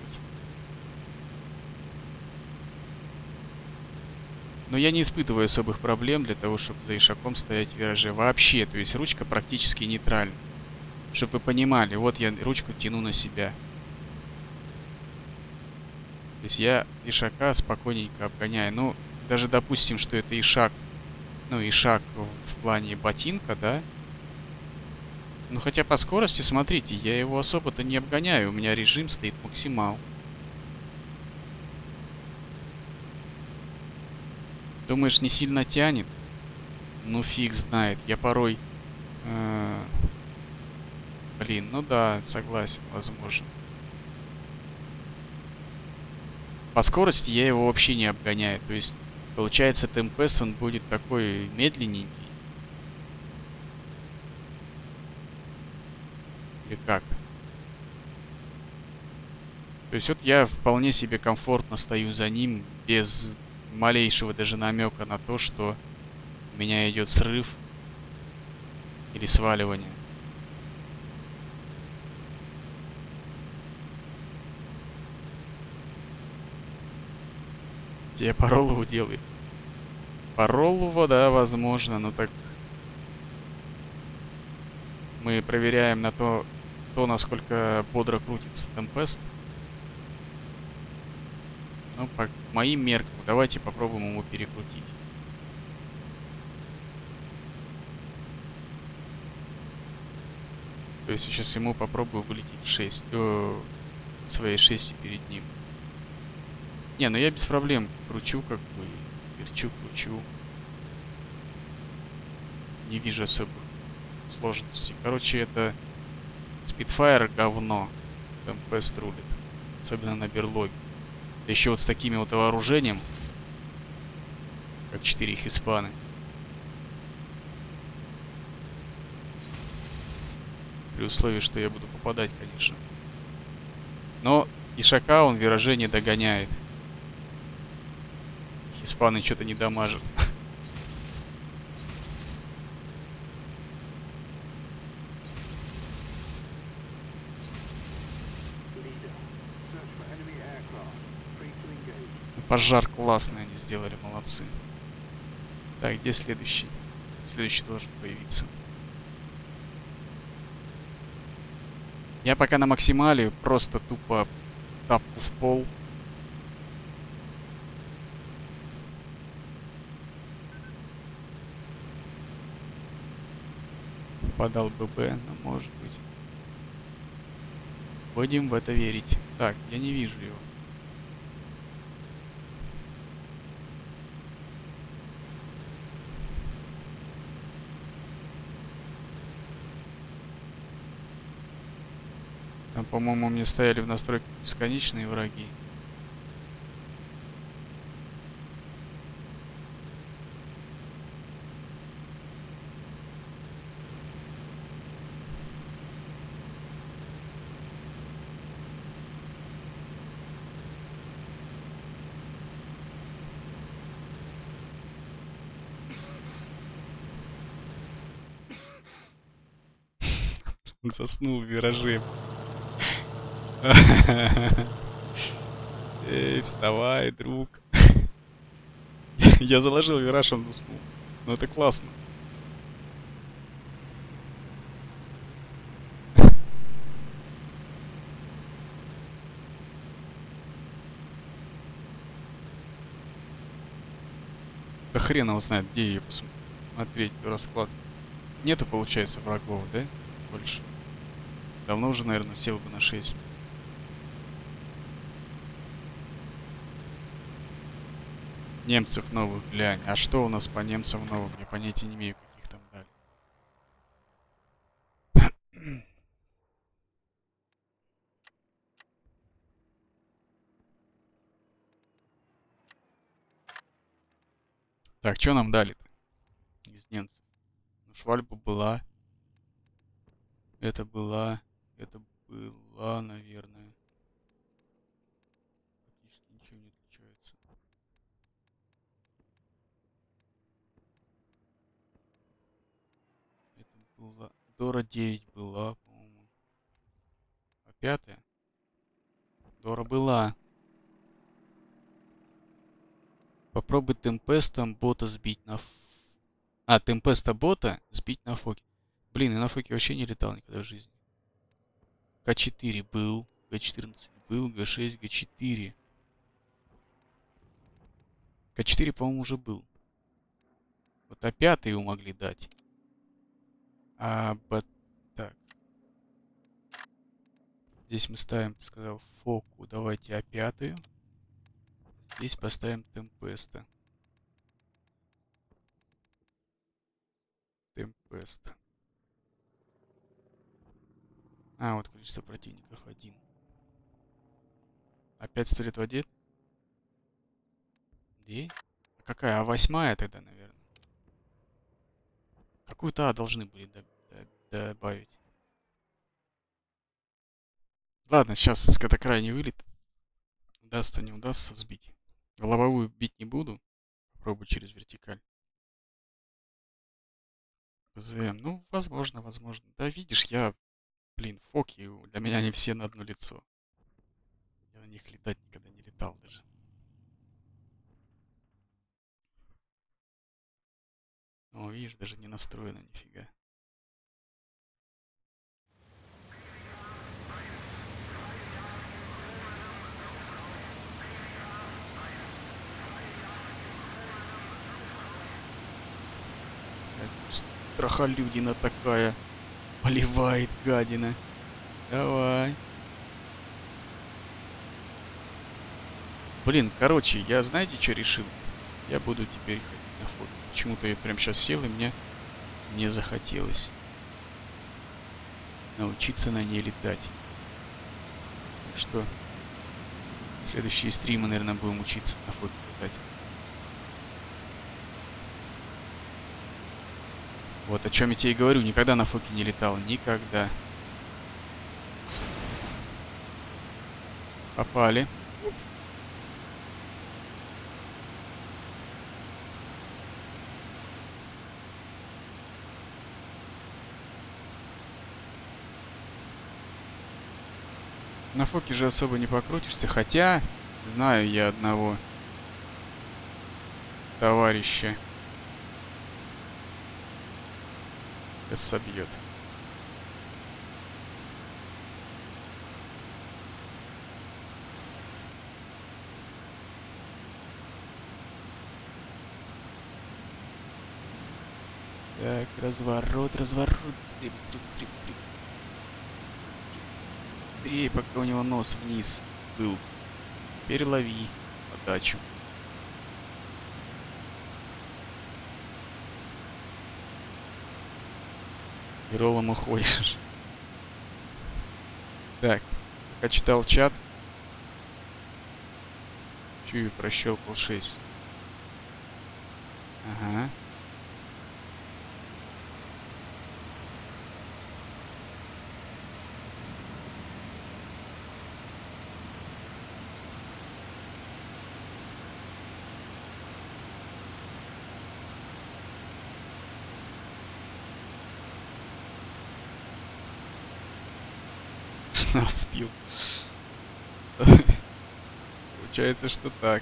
Но я не испытываю особых проблем для того, чтобы за ишаком стоять в вираже вообще. То есть ручка практически нейтральна. Чтобы вы понимали, вот я ручку тяну на себя. То есть я ишака спокойненько обгоняю. Ну, даже допустим, что это ишак. Ну, ишак в плане ботинка, да? Ну, хотя по скорости, смотрите, я его особо-то не обгоняю. У меня режим стоит максимал. Думаешь, не сильно тянет? Ну, фиг знает. Я порой... Блин, ну да, согласен, возможно. По скорости я его вообще не обгоняю. То есть, получается, темпест он будет такой медленненький. Или как? То есть вот я вполне себе комфортно стою за ним, без малейшего даже намека на то, что у меня идет срыв или сваливание. Тебе по Роллову делает. По Роллову, да, возможно, но так... Мы проверяем на то, насколько бодро крутится темпест. Ну, по моим меркам, давайте попробуем его перекрутить. То есть сейчас ему попробую вылететь в 6. Своей 6 перед ним. Не, ну я без проблем кручу, как бы, верчу, кручу. Не вижу особых сложностей. Короче, это Spitfire говно. Темпест рулит. Особенно на берлоге. Да еще вот с такими вот вооружением, как 4 хиспаны. При условии, что я буду попадать, конечно. Но ишака он в вираже не догоняет. Хиспаны что-то не дамажат. Пожар классный они сделали, молодцы. Так, где следующий? Следующий должен появиться. Я пока на максимале, просто тупо тапку в пол. Подал ББ, но может быть. Будем в это верить. Так, я не вижу его. Там, по-моему, мне стояли в настройках бесконечные враги. Он заснул в вираже. Эй, вставай, друг. Я заложил вираж, он уснул. Ну это классно. Да хрен его знает, где ее посмотреть, расклад. Нету, получается, врагов, да? Больше. Давно уже, наверное, сел бы на 6. Немцев новых, глянь. А что у нас по немцам новым? Я понятия не имею, каких там дали. Так, что нам дали-то из немцев? Ну, Швальба была. Это была. Это была, наверное. Практически ничего не отличается. Это была. Дора 9 была, по-моему. А 5-я? Дора была. Попробуй темпестом бота сбить на... темпеста бота сбить на фоке. Блин, я на фоке вообще не летал никогда в жизни. К4 был. Г14 был. Г6, Г4. К4, по-моему, уже был. Вот А5 его могли дать. Так. Здесь мы ставим, ты сказал, фоку. Давайте А5. Здесь поставим темпеста. Темпеста. Вот количество противников 1. Опять 100 лет в воде? Где? А какая? А8 тогда, наверное. Какую-то должны были добавить. Ладно, сейчас, когда крайний вылет. Удастся, не удастся сбить. Голововую бить не буду. Попробую через вертикаль. ПЗМ. Ну, возможно, возможно. Да, видишь, блин, фоки, для меня они все на одно лицо. Я на них летать никогда не летал даже. О, видишь, даже не настроено нифига. Страхолюдина такая. Поливает гадина. Давай. Блин, короче, я знаете, что решил? Я буду теперь ходить на фото. Почему-то я прям сейчас сел, и мне не захотелось научиться на ней летать. Так что следующие стримы, наверное, будем учиться на фото летать. Вот о чем я тебе и говорю. Никогда на фоке не летал. Никогда. Попали. На фоке же особо не покрутишься. Хотя, знаю я одного товарища. Сейчас собьет. Так, разворот. Быстрее, быстрее, быстрее, быстрее. Быстрее, пока у него нос вниз был. Теперь лови подачу. И роллом уходишь. Так, пока читал чат, чую, прощелкал 6. Ага. Шнапс пил. Получается, что так.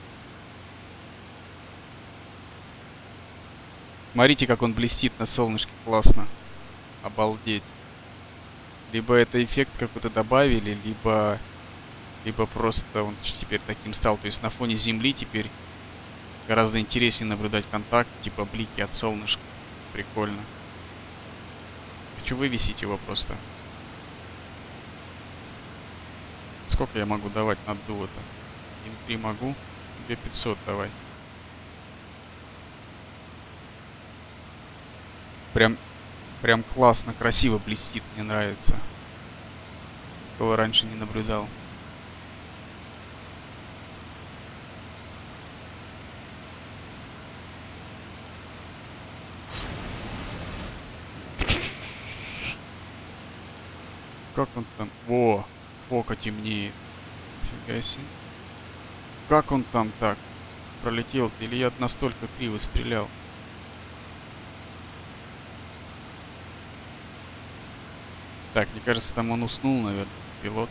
Смотрите, как он блестит на солнышке. Классно. Обалдеть. Либо это эффект какой-то добавили, либо просто он теперь таким стал. То есть на фоне Земли теперь гораздо интереснее наблюдать контакт, типа блики от солнышка. Прикольно. Хочу вывесить его просто. Сколько я могу давать на дуо-то? 1,3 могу. 2500 давай. Прям, прям классно, красиво блестит, мне нравится. Такого раньше не наблюдал. Как он там? Во! Фока темнеет. Фига себе. Как он там так пролетел? Или я настолько криво стрелял? Так, мне кажется, там он уснул, наверное, пилот.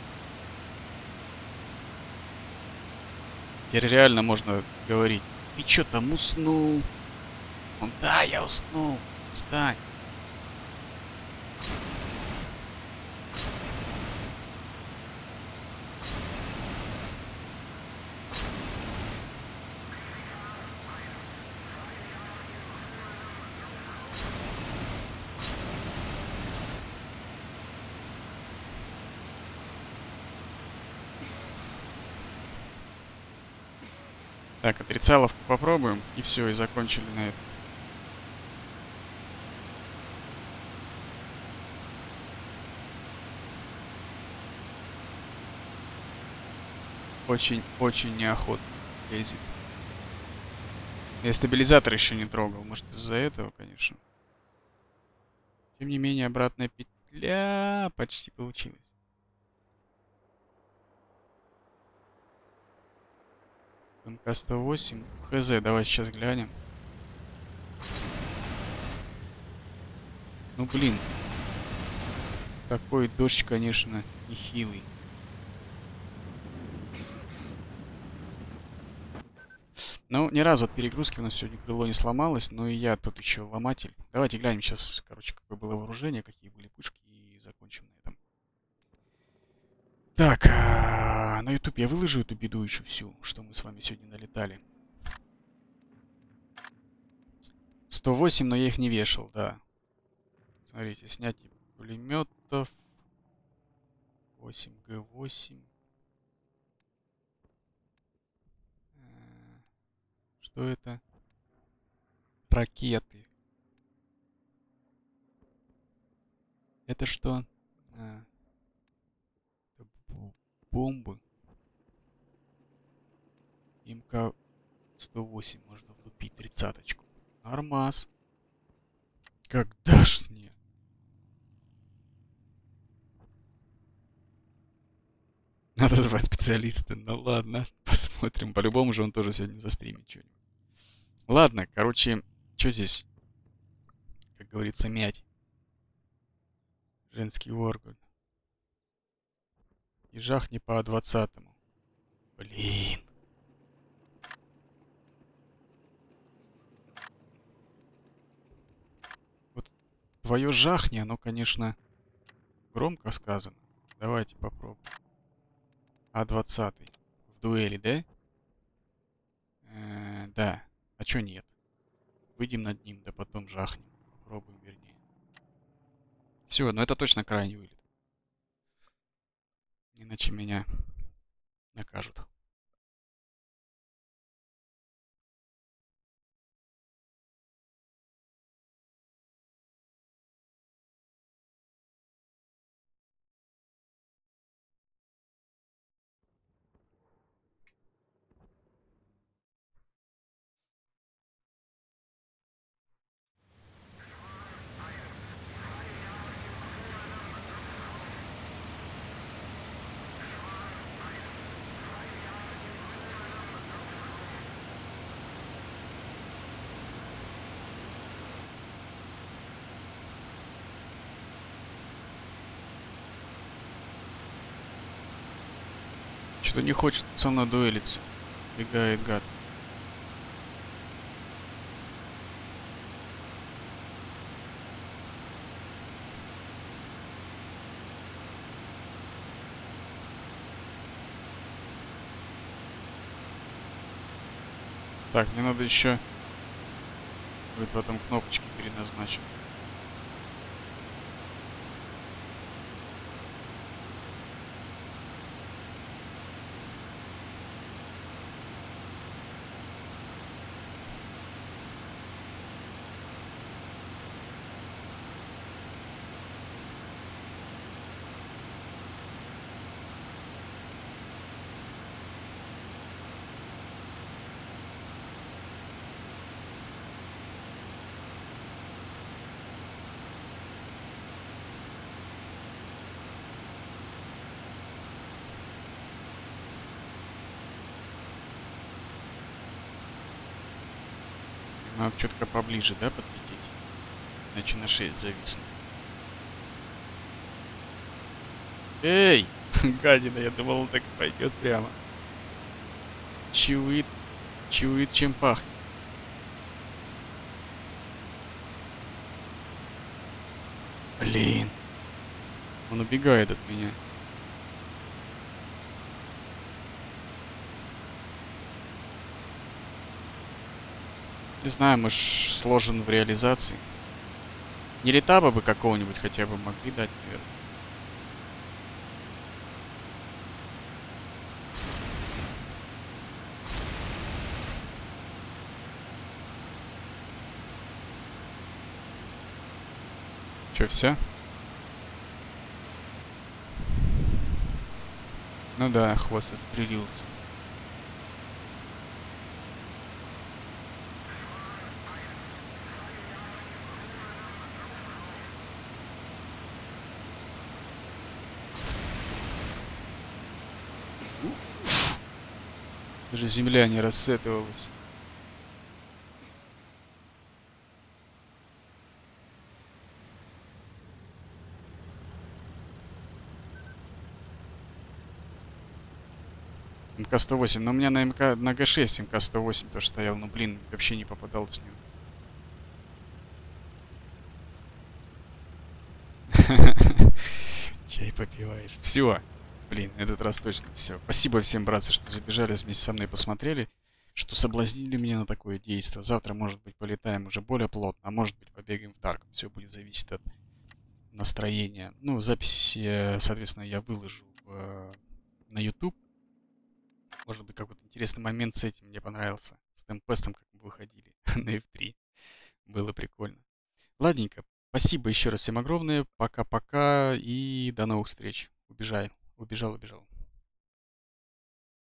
Теперь реально можно говорить. Ты чё там уснул? Он, да, я уснул. Отстань. Так, отрицаловку попробуем. И все, и закончили на этом. Очень неохотно лезет. Я стабилизатор еще не трогал. Может, из-за этого, конечно. Тем не менее, обратная петля почти получилась. МК-108. ХЗ, давай сейчас глянем. Ну, блин. Такой дождь, конечно, нехилый. Ну, ни разу от перегрузки у нас сегодня крыло не сломалось, но и я тут еще ломатель. Давайте глянем сейчас, короче, какое было вооружение, какие были пушки, и закончим на этом. Так, на YouTube я выложу эту беду еще всю, что мы с вами сегодня налетали. 108, но я их не вешал, да. Смотрите, снятие пулеметов. 8Г8. Что это? Ракеты. Это что? А, это бомбы. МК-108 можно влупить, 30-очку. Нормас. Когда ж нет? Надо звать специалиста. Ну ладно, посмотрим. По-любому же он тоже сегодня застримит что-нибудь. Ладно, короче, что здесь? Как говорится, мять. Женский орган. И жахни по 20-му. Блин. Вот твое жахни, оно, конечно, громко сказано. Давайте попробуем. А20. В дуэли, да? Да. А чё нет? Выйдем над ним, да потом жахнем. Попробуем, вернее. Все, ну это точно крайний вылет. Иначе меня накажут. Что-то не хочет со мной дуэлиться. Бегает гад. Так, мне надо еще будет потом кнопочки переназначить. Надо четко поближе, да, подлететь? Иначе на 6 зависнет. Эй! Гадина, я думал, он так и пойдет прямо. Чует, чует, чем пахнет. Блин. Он убегает от меня. Не знаю, может, сложен в реализации. Не летаба бы какого-нибудь хотя бы могли дать, наверное. Че, все? Ну да, хвост отстрелился. Даже земля не рассетывалась. МК-108. Но у меня на Г6 МК-108 тоже стоял. Но, блин, вообще не попадал с ним. Чай попиваешь. Все. Блин, этот раз точно все. Спасибо всем, братцы, что забежали вместе со мной и посмотрели. Что соблазнили меня на такое действие. Завтра, может быть, полетаем уже более плотно. А может быть, побегаем в Тарк. Все будет зависеть от настроения. Ну, запись, соответственно, я выложу на YouTube. Может быть, какой-то интересный момент с этим мне понравился. С темпестом, как мы выходили на F3. Было прикольно. Ладненько. Спасибо еще раз всем огромное. Пока-пока и до новых встреч. Убежал.